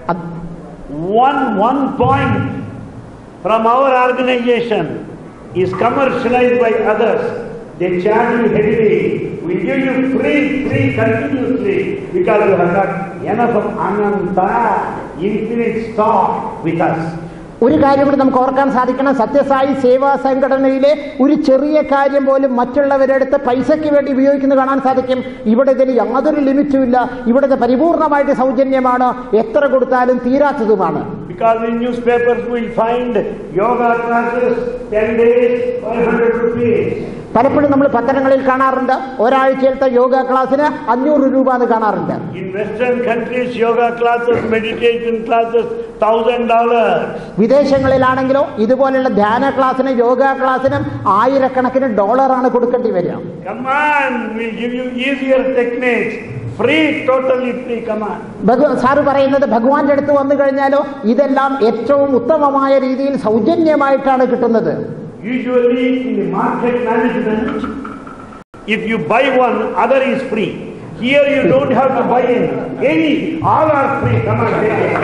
one point from our organization is commercialized by others. They charge you heavily. We give you free continuously, because you have got enough of Ananta, infinite stock with us. ഒരു കാര്യം കൂടി നമുക്ക് ഓർക്കാൻ സാധിക്കണം. സത്യസായി സേവാ സംഘടനയിലെ ഒരു ചെറിയ കാര്യം പോലും മറ്റുള്ളവരെടുത്ത് പൈസയ്ക്ക് വേണ്ടി ഉപയോഗിക്കുന്നത് കാണാൻ സാധിക്കും. ഇവിടെ ഇതിന് യാതൊരു ലിമിറ്റും ഇല്ല. ഇവിടുത്തെ പരിപൂർണമായിട്ട് സൗജന്യമാണ്. എത്ര കൊടുത്താലും തീരാത്തതുമാണ്. Because in newspapers we will find yoga classes 10 days 500 rupees. പലപ്പോഴും നമ്മൾ പത്രങ്ങളിൽ കാണാറുണ്ട് ഒരാഴ്ചയിലത്തെ യോഗ ക്ലാസ്സിന് 500 രൂപ എന്ന് കാണാറുണ്ട്. In western countries yoga classes, meditation classes $1,000. വിദേശങ്ങളിലാണെങ്കിലോ ഇതുപോലുള്ള ധ്യാന ക്ലാസ്സിനും യോഗ ക്ലാസ്സിനും ആയിരക്കണക്കിന് ഡോളറാണ് കൊടുക്കേണ്ടി വരിക. Come on, we'll give you easier techniques. Free, totally free, come on. Sir പറയുന്നത് ഭഗവാന്റെ അടുത്ത് വന്നു കഴിഞ്ഞാലോ ഇതെല്ലാം ഏറ്റവും ഉത്തമമായ രീതിയിൽ സൗജന്യമായിട്ടാണ് കിട്ടുന്നത്. Usually in the market management, if you buy one, other is free. Here you don't have to buy any. All are free. Come on, take it.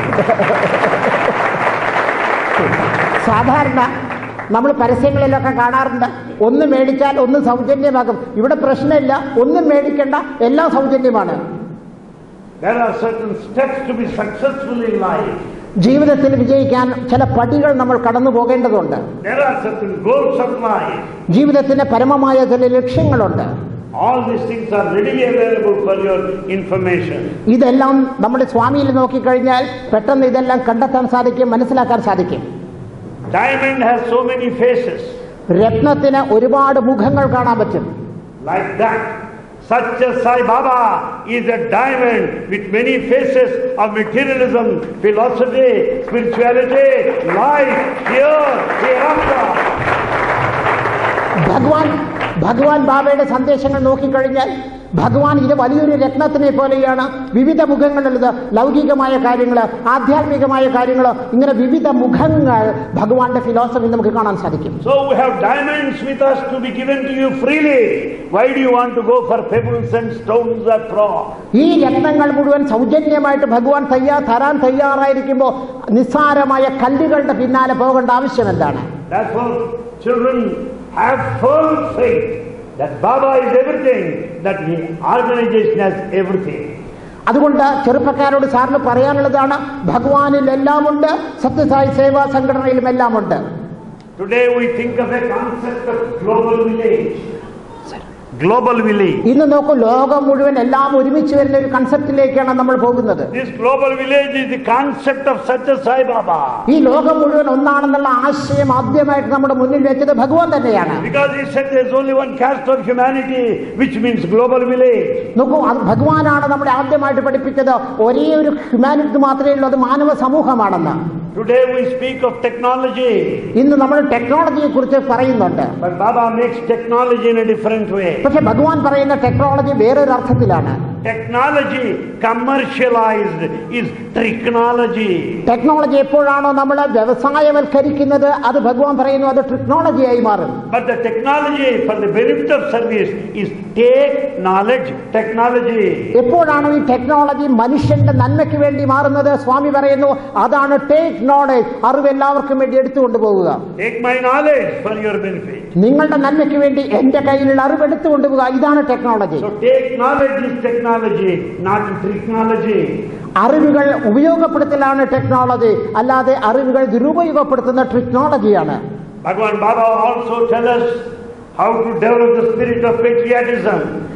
സാധാരണ നമ്മൾ പരസ്യങ്ങളിലൊക്കെ കാണാറുണ്ട്, ഒന്ന് മേടിച്ചാൽ ഒന്ന് സൗജന്യമാകും. ഇവിടെ പ്രശ്നമില്ല, ഒന്നും മേടിക്കേണ്ട, എല്ലാം സൗജന്യമാണ്. There are certain steps to be successful in life. ജീവിതത്തിൽ വിജയിക്കാൻ ചില പടികൾ നമ്മൾ കടന്നു പോകേണ്ടതുണ്ട്. There are certain goals of life. ജീവിതത്തിന് പരമമായ ചില ലക്ഷ്യങ്ങളുണ്ട്. All these things are readily available for your information. ഇതെല്ലാം നമ്മുടെ സ്വാമിയിൽ നോക്കിക്കഴിഞ്ഞാൽ പെട്ടെന്ന് ഇതെല്ലാം കണ്ടെത്താൻ സാധിക്കും, മനസ്സിലാക്കാൻ സാധിക്കും. Diamond has so many faces. രത്നത്തിന് ഒരുപാട് മുഖങ്ങൾ കാണാൻ പറ്റും. Like that, Satya Sai Baba is a diamond with many faces of materialism, philosophy, spirituality, life, fear, hereafter. ഭഗവാൻ ബാബയുടെ സന്ദേശങ്ങൾ നോക്കിക്കഴിഞ്ഞാൽ ഭഗവാൻ ഇത് വലിയൊരു രത്നത്തിനെ പോലെയാണ്. വിവിധ മുഖങ്ങളുള്ളത്, ലൗകികമായ കാര്യങ്ങൾ, ആധ്യാത്മികമായ കാര്യങ്ങൾ, ഇങ്ങനെ വിവിധ മുഖങ്ങൾ ഭഗവാന്റെ ഫിലോസഫി നമുക്ക് കാണാൻ സാധിക്കും. So we have diamonds with us to be given to you freely. Why do you want to go for pebbles and stones after all? ഈ രത്നങ്ങൾ മുഴുവൻ സൗജന്യമായിട്ട് ഭഗവാൻ തരാൻ തയ്യാറായിരിക്കുമ്പോൾ നിസ്സാരമായ കല്ലുകളുടെ പിന്നാലെ പോകേണ്ട ആവശ്യം എന്താണ്? Therefore, children, have full faith that Baba is everything, that the organization has everything. അതുകൊണ്ട് ചെറുപ്പക്കാരോട് സാറിന് പറയാനുള്ളതാണ്, ഭഗവാനിൽ എല്ലാമുണ്ട്, സത്യസായി സേവാ സംഘടനയിലും എല്ലാമുണ്ട്. Today we think of a concept of global village. Global village. ഇന്ന് നോക്കൂ, ലോകം മുഴുവൻ എല്ലാം ഒരുമിച്ച് വരുന്ന ഒരു കൺസെപ്റ്റിലേക്കാണ് നമ്മൾ പോകുന്നത്. This global village is the concept of Satya Sai Baba. ഈ ലോകം മുഴുവൻ ഒന്നാണെന്നുള്ള ആശയം ആദ്യമായിട്ട് നമ്മുടെ മുന്നിൽ വെച്ചത് ഭഗവാൻ തന്നെയാണ്. Because he said there is only one caste of humanity, which means global village. നോക്കൂ, ഭഗവാനാണ് നമ്മളെ ആദ്യമായിട്ട് പഠിപ്പിച്ചത് ഒരേ ഒരു ഹ്യൂമാനിറ്റി മാത്രമേ ഉള്ളൂ, അത് മാനവ സമൂഹമാണെന്ന്. Today we speak of technology. ഇന്ന് നമ്മൾ ടെക്നോളജിയെ കുറിച്ച് പറയുന്നുണ്ട്. But Baba makes technology in a different way. പക്ഷെ ഭഗവാൻ പറയുന്ന ടെക്നോളജി വേറൊരു അർത്ഥത്തിലാണ്. Technology commercialized is tricknology. Technology എപ്പോഴാണോ നമ്മൾ വ്യവസായവൽക്കരിക്കുന്നത്, അത് ഭഗവാൻ പറയുന്നു അത് ടെക്നോളജിയായി മാറും. But the technology for the benefit of service is take knowledge technology. എപ്പോഴാണോ ഈ ടെക്നോളജി മനുഷ്യന്റെ നന്മയ്ക്ക് വേണ്ടി മാറുന്നത്, സ്വാമി പറയുന്നു അതാണ് ടേക്ക് നോളജ്, അറിവ് എല്ലാവർക്കും വേണ്ടി എടുത്തുകൊണ്ടുപോകുക. Take my knowledge for your benefit. നിങ്ങളുടെ നന്മയ്ക്ക് വേണ്ടി എന്റെ കയ്യിലുള്ള അറിവ് എടുത്തുകൊണ്ടുപോകുക, ഇതാണ് technology. So take knowledge is technology, not technology. അറിവുകൾ ഉപയോഗപ്പെടുത്തലാണ് ടെക്നോളജി, അല്ലാതെ അറിവുകൾ ദുരുപയോഗപ്പെടുത്തുന്ന ടെക്നോളജിയാണ്. Bhagavan Baba also tell us how to develop the spirit of patriotism.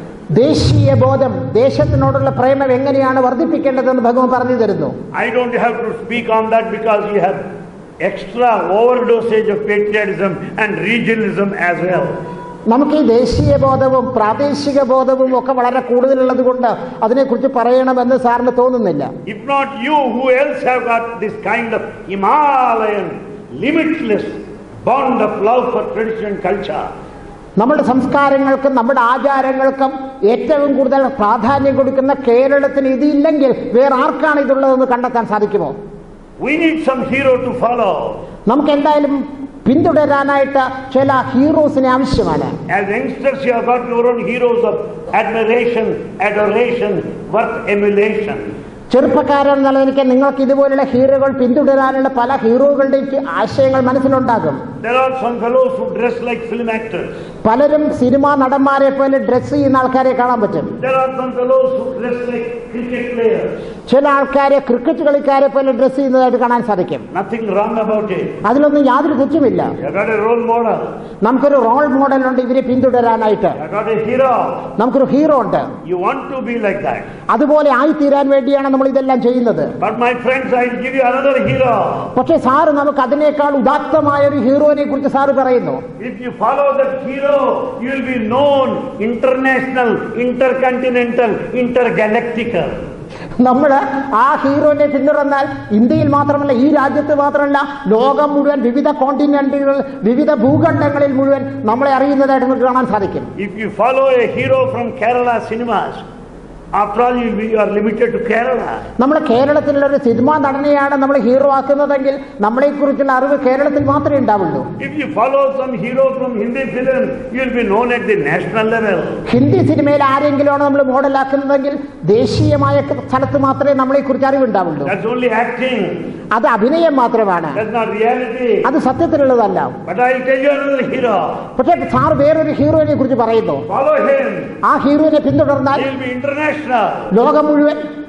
ദേശീയ ബോധം, ദേശത്തിനോടുള്ള പ്രേമം എങ്ങനെയാണ് വർദ്ധിപ്പിക്കേണ്ടതെന്ന് ഭഗവാൻ പറഞ്ഞു തരുന്നു. I don't have to speak on that because you have extra overdosage of patriotism and regionalism as well. നമുക്ക് ഈ ദേശീയ ബോധവും പ്രാദേശിക ബോധവും ഒക്കെ വളരെ കൂടുതലുള്ളത് കൊണ്ട് അതിനെക്കുറിച്ച് പറയണമെന്ന് സാറിന് തോന്നുന്നില്ല. If not you, who else have got this kind of Himalayan limitless bond of love for tradition and culture? നമ്മുടെ സംസ്കാരങ്ങൾക്കും നമ്മുടെ ആചാരങ്ങൾക്കും ഏറ്റവും കൂടുതൽ പ്രാധാന്യം കൊടുക്കുന്ന കേരളത്തിന് ഇതില്ലെങ്കിൽ വേറെ ആർക്കാണ് ഇതുള്ളതെന്ന് കണ്ടെത്താൻ സാധിക്കുമോ? We need some hero to follow. നമുക്ക് എന്തായാലും പിന്തുടരാനായിട്ട് ചില ഹീറോസിനെ ആവശ്യമാണ്. As youngsters, you have got your own heroes of admiration, adoration, worth emulation. ചെറുപ്പക്കാരെന്നുള്ള എനിക്ക് നിങ്ങൾക്ക് ഇതുപോലുള്ള ഹീറോകൾ പിന്തുടരാനുള്ള പല ഹീറോകളുടെ ആശയങ്ങൾ മനസ്സിലുണ്ടാകും. There are some fellows who dress like film actors. പലരും സിനിമാ നടന്മാരെ പോലെ ഡ്രസ് ചെയ്യുന്ന ആൾക്കാരെ കാണാൻ പറ്റും. There are some fellows who dress like cricket players. ചില ആൾക്കാരെ ക്രിക്കറ്റ് കളിക്കാരെ പോലെ ഡ്രസ് ചെയ്യുന്നതായിട്ട് കാണാൻ സാധിക്കും. Nothing wrong about it. അതിലൊന്നും യാതൊരു തെറ്റുമില്ല. You got a role model. നമുക്കൊരു റോൾ മോഡൽ ഉണ്ട് ഇവരെ പിന്തുടരാനായിട്ട്. You got a hero. നമുക്കൊരു ഹീറോ ഉണ്ട്. You want to be like that. അതുപോലെ ആയിത്തീരാൻ വേണ്ടിയാണ് നമ്മൾ ഇതെല്ലാം ചെയ്യുന്നത്. But my friends, I will give you another hero. പക്ഷേ സാറ് നമുക്ക് അതിനേക്കാൾ ഉദാത്തമായ ഒരു ഹീറോനെ കുറിച്ച് സാറ് പറയുന്നു. If you follow that hero, you will be known international, intercontinental, intergalactical. നമ്മൾ ആ ഹീറോനെ പിന്തുടർന്നാൽ ഇന്ത്യയിൽ മാത്രമല്ല, ഈ രാജ്യത്ത് മാത്രമല്ല, ലോകം മുഴുവൻ വിവിധ കോണ്ടിനെന്റുകൾ, വിവിധ ഭൂഖണ്ഡങ്ങളിൽ മുഴുവൻ നമ്മളെ അറിയുന്നതായിട്ട് നമുക്ക് കാണാൻ സാധിക്കും. If you follow a hero from Kerala cinemas, after all you are limited to Kerala. നമ്മുടെ കേരളത്തിലുള്ള ഒരു സിനിമാ നടനെയാണ് നമ്മൾ ഹീറോ ആക്കുന്നതെങ്കിൽ നമ്മളെ കുറിച്ചുള്ള അറിവ് കേരളത്തിൽ മാത്രമേ ഉണ്ടാവുള്ളൂ. If you follow some hero from Hindi film, you will be known at the national level. Hindi സിനിമയിൽ ആരെങ്കിലുമാണ് നമ്മൾ മോഡലാക്കുന്നതെങ്കിൽ ദേശീയമായ സ്ഥലത്ത് മാത്രമേ നമ്മളെ കുറിച്ച് അറിവുണ്ടാവുള്ളൂ. That's only acting. അത് അഭിനയം മാത്രമാണ്, That's not reality. അത് സത്യത്തിലുള്ളതല്ല. But I will tell you another hero. പക്ഷേ സാർ വേറൊരു ഹീറോനെ കുറിച്ച് പറയുന്നു. Follow him. ആ ഹീറോനെ പിന്തുടർന്നാൽ He will be international. ലോകം മുഴുവൻ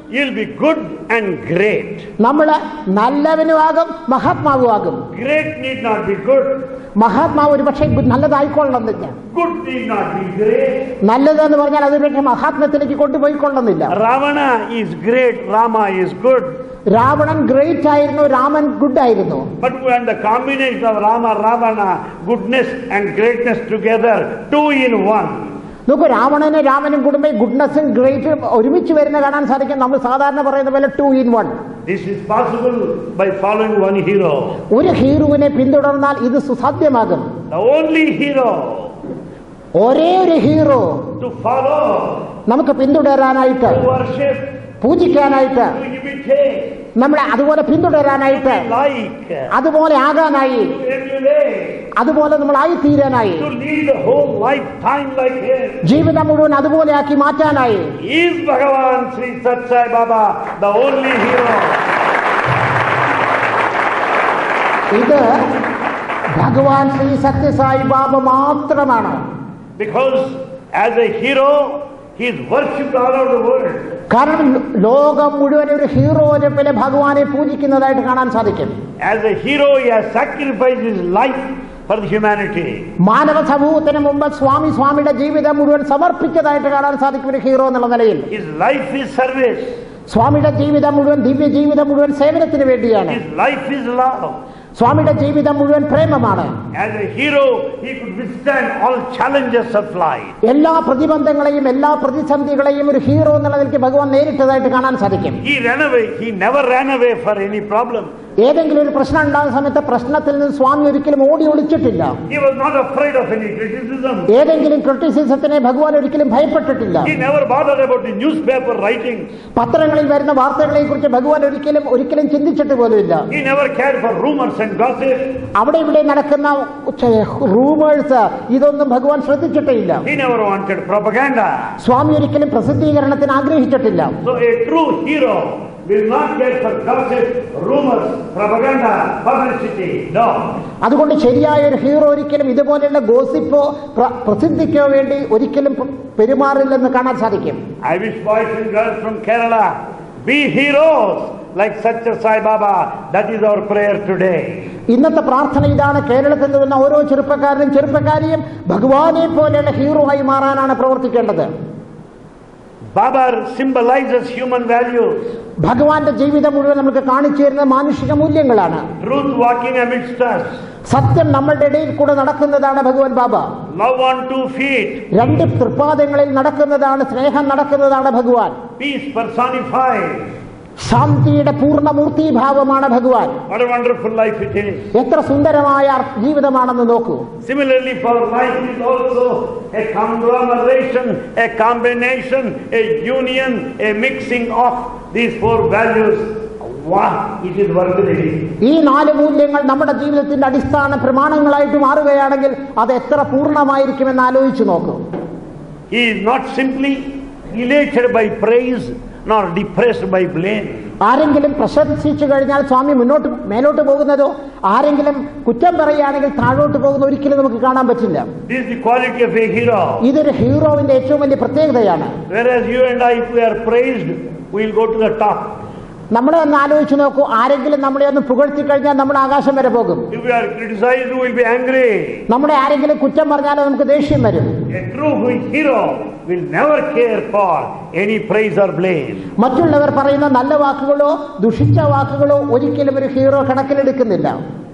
you'll be good and great. നമ്മൾ നല്ലവനുമാകും മഹാത്മാവുമാകും. Great need not be good. മഹാത്മാവ് ഒരു പക്ഷേ നല്ലതായിക്കൊള്ളുന്നില്ല. Good need not be great. നല്ലതെന്ന് പറഞ്ഞാൽ അത് പക്ഷേ മഹാത്മത്തിലേക്ക് കൊണ്ടുപോയിക്കൊള്ളുന്നില്ല. Ravana is great, Rama is good. രാവണൻ ഗ്രേറ്റ് ആയിരുന്നു, രാമൻ ഗുഡ് ആയിരുന്നു. But when the combination of Rama, Ravana, goodness and greatness together, 2 in 1. നോക്കൂ, രാമനും കുടുംബം ഗുഡ്നെസ്സും ഗ്രേറ്റും ഒരുമിച്ച് വരുന്ന കാണാൻ സാധിക്കും. നമ്മൾ സാധാരണ പറയുന്ന പോലെ 2 in 1. This is possible by following one hero. ഒരു ഹീറോവിനെ പിന്തുടർന്നാൽ ഇത് സുസാധ്യമാകും. The only hero ഒരേ ഒരു ഹീറോ to follow, നമുക്ക് പിന്തുടരാനായിട്ട്, to worship, പൂജിക്കാനായിട്ട്, to imitate, നമ്മളെ അതുപോലെ പിന്തുടരാനായിട്ട്, like, അതുപോലെ ആകാനായി, to emulate, അതുപോലെ നമ്മളായി തീരാനായി, to lead the whole lifetime like him. ജീവിതം മുഴുവൻ അതുപോലെ ആക്കി മാറ്റാനായി Is Bhagavan Sri Sat Sai Baba the only hero? ഇത് ഭഗവാൻ ശ്രീ സത്യസായി ബാബ മാത്രമാണ്. Because as a hero, he is worshipped all over the world. കാരണം ലോകം മുഴുവൻ ഒരു ഹീറോനെ പോലെ ഭഗവാനെ പൂജിക്കുന്നതായിട്ട് കാണാൻ സാധിക്കും. As a hero, he has sacrificed his life for the humanity. മാനവ സമൂഹത്തിന് മുമ്പ് സ്വാമിയുടെ ജീവിതം മുഴുവൻ സമർപ്പിച്ചതായിട്ട് കാണാൻ സാധിക്കും ഒരു ഹീറോ എന്നുള്ള നിലയിൽ. His life is service. സ്വാമിയുടെ ജീവിതം മുഴുവൻ, ദിവ്യ ജീവിതം മുഴുവൻ സേവനത്തിന് വേണ്ടിയാണ്. His life is love. സ്വാമിയുടെ ജീവിതം മുഴുവൻ പ്രേമമാണ്. As a hero, he could withstand all challenges of life. എല്ലാ പ്രതിബന്ധങ്ങളെയും എല്ലാ പ്രതിസന്ധികളെയും ഒരു ഹീറോ എന്നുള്ള നിലയ്ക്ക് ഭഗവാൻ നേരിട്ടതായിട്ട് കാണാൻ സാധിക്കും. He never ran away for any problem. ഏതെങ്കിലും ഒരു പ്രശ്നം ഉണ്ടാകുന്ന സമയത്ത് പ്രശ്നത്തിൽ നിന്ന് സ്വാമി ഒരിക്കലും ഓടി ഒളിച്ചിട്ടില്ല. He was not afraid of any criticism. ഏതെങ്കിലും ക്രിറ്റിസിസത്തിനെ ഭഗവാൻ ഒരിക്കലും ഭയപ്പെട്ടിട്ടില്ല. He never bothered about the newspaper writings. പത്രങ്ങളിൽ വരുന്ന വാർത്തകളെ കുറിച്ച് ഭഗവാൻ ഒരിക്കലും ചിന്തിച്ചിട്ട് പോലുമില്ല. He never cared for rumors and gossip. അവിടെ ഇവിടെ നടക്കുന്ന റൂമേഴ്സ് ഇതൊന്നും ഭഗവാൻ ശ്രദ്ധിച്ചിട്ടില്ല. He never wanted propaganda. സ്വാമി ഒരിക്കലും പ്രസിദ്ധീകരണത്തിന് ആഗ്രഹിച്ചിട്ടില്ല. So a true hero will not care for gossip, rumors, propaganda, publicity. No. അതുകൊണ്ട് ശരിയായ ഒരു ഹീറോ ഒരിക്കലും ഇതുപോലെയുള്ള ഗോസിപ്പോ പ്രസിദ്ധിക്കോ വേണ്ടി ഒരിക്കലും പെരുമാറില്ലെന്ന് കാണാൻ സാധിക്കും. I wish boys and girls from Kerala be heroes like Satya Sai Baba. That is our prayer today. ഇന്നത്തെ പ്രാർത്ഥന ഇതാണ്. കേരളത്തിൽ നിന്ന് വന്ന ഓരോ ചെറുപ്പക്കാരനും ചെറുപ്പക്കാരിയും ഭഗവാനെ പോലെയുള്ള ഹീറോ ആയി മാറാനാണ് പ്രവർത്തിക്കേണ്ടത്. Baba symbolizes human values. ഭഗവാന്റെ ജീവിതം മുഴുവൻ നമുക്ക് കാണിച്ചു തരുന്ന മാനുഷിക മൂല്യങ്ങളാണ്. Truth walking amidst us. സത്യം നമ്മളുടെ ഇടയിൽ കൂടെ നടക്കുന്നതാണ് ഭഗവാൻ ബാബ. Love on 2 feet. 2 തൃപ്പാദങ്ങളിൽ നടക്കുന്നതാണ്, സ്നേഹം നടക്കുന്നതാണ് ഭഗവാൻ. Peace personified. ശാന്തിയുടെ പൂർണ്ണമൂർത്തിഭാവമാണ് ഭഗവാൻ. What a wonderful life it is. എത്ര സുന്ദരമായ ജീവിതമാണെന്ന് നോക്കൂ. Similarly, for life is also a conglomeration, a combination, a union, a mixing of these 4 values. Wow, it is worthy. ഈ 4 മൂല്യങ്ങൾ നമ്മുടെ ജീവിതത്തിന്റെ അടിസ്ഥാന പ്രമാണങ്ങളായിട്ട് മാറുകയാണെങ്കിൽ അത് എത്ര പൂർണ്ണമായിരിക്കുമെന്ന് ആലോചിച്ചു നോക്കൂ. He is not simply elated by praise nor depressed by blame. ആരെങ്കിലും പ്രശംസിച്ചു കഴിഞ്ഞാൽ സ്വാമി മേലോട്ട് പോകുന്നതോ ആരെങ്കിലും കുറ്റം പറയുകയാണെങ്കിൽ താഴോട്ട് പോകുന്ന ഒരിക്കലും നമുക്ക് കാണാൻ പറ്റില്ല. This is the quality of a hero. ഇതൊരു ഹീറോവിന്റെ ഏറ്റവും വലിയ പ്രത്യേകതയാണ്. Whereas you and I, if we are praised, we will go to the top. നമ്മളെ ഒന്ന് ആലോചിച്ച് നോക്കൂ. ആരെങ്കിലും നമ്മളെ ഒന്ന് പുകഴ്ത്തി കഴിഞ്ഞാൽ നമ്മൾ ആകാശം വരെ പോകും. If we are criticized, we will be angry. നമ്മളെ ആരെങ്കിലും കുറ്റം പറഞ്ഞാൽ നമുക്ക് ദേഷ്യം വരും. A true hero will never care for any praise or blame. മറ്റുള്ളവർ പറയുന്ന നല്ല വാക്കുകളോ ദുഷിച്ച വാക്കുകളോ ഒരിക്കലും ഒരു ഹീറോ കണക്കിലെടുക്കുന്നില്ല.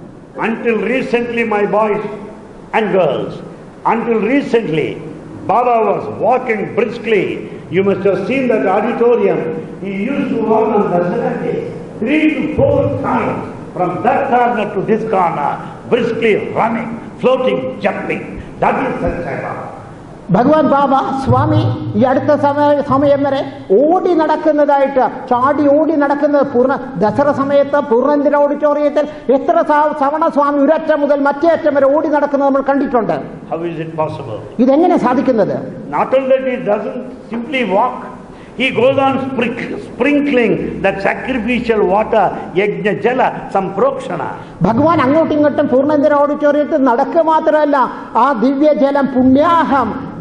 Until recently, my boys and girls, until recently, Baba was walking briskly. You must have seen that auditorium. He used to walk on Dasara day 3 to 4 times from that corner to this corner, briskly running, floating, jumping. That is Satsai Baba. ഭഗവാൻ ബാബ സ്വാമി ഈ അടുത്ത സമയം വരെ ഓടി നടക്കുന്നതായിട്ട്, ചാടി ഓടി നടക്കുന്നത് ദസറ സമയത്ത് പൂർണ്ണേന്ദ്ര ഓഡിറ്റോറിയത്തിൽ എത്ര തവണ സ്വാമി ഒരറ്റം മുതൽ മറ്റേ അറ്റം വരെ ഓടി നടക്കുന്നത് നമ്മൾ കണ്ടിട്ടുണ്ട്. How is it possible? ഇതെങ്ങനെ സാധിക്കുന്നത്? Not only that he doesn't simply walk, he goes on sprinkling that sacrificial water, yajna jala, samprokshana. ഭഗവാൻ അങ്ങോട്ടും ഇങ്ങോട്ടും പൂർണ്ണേന്ദ്ര ഓഡിറ്റോറിയത്തിൽ നടക്കുക മാത്രമല്ല, ആ ദിവ്യജലം പുണ്യാഹം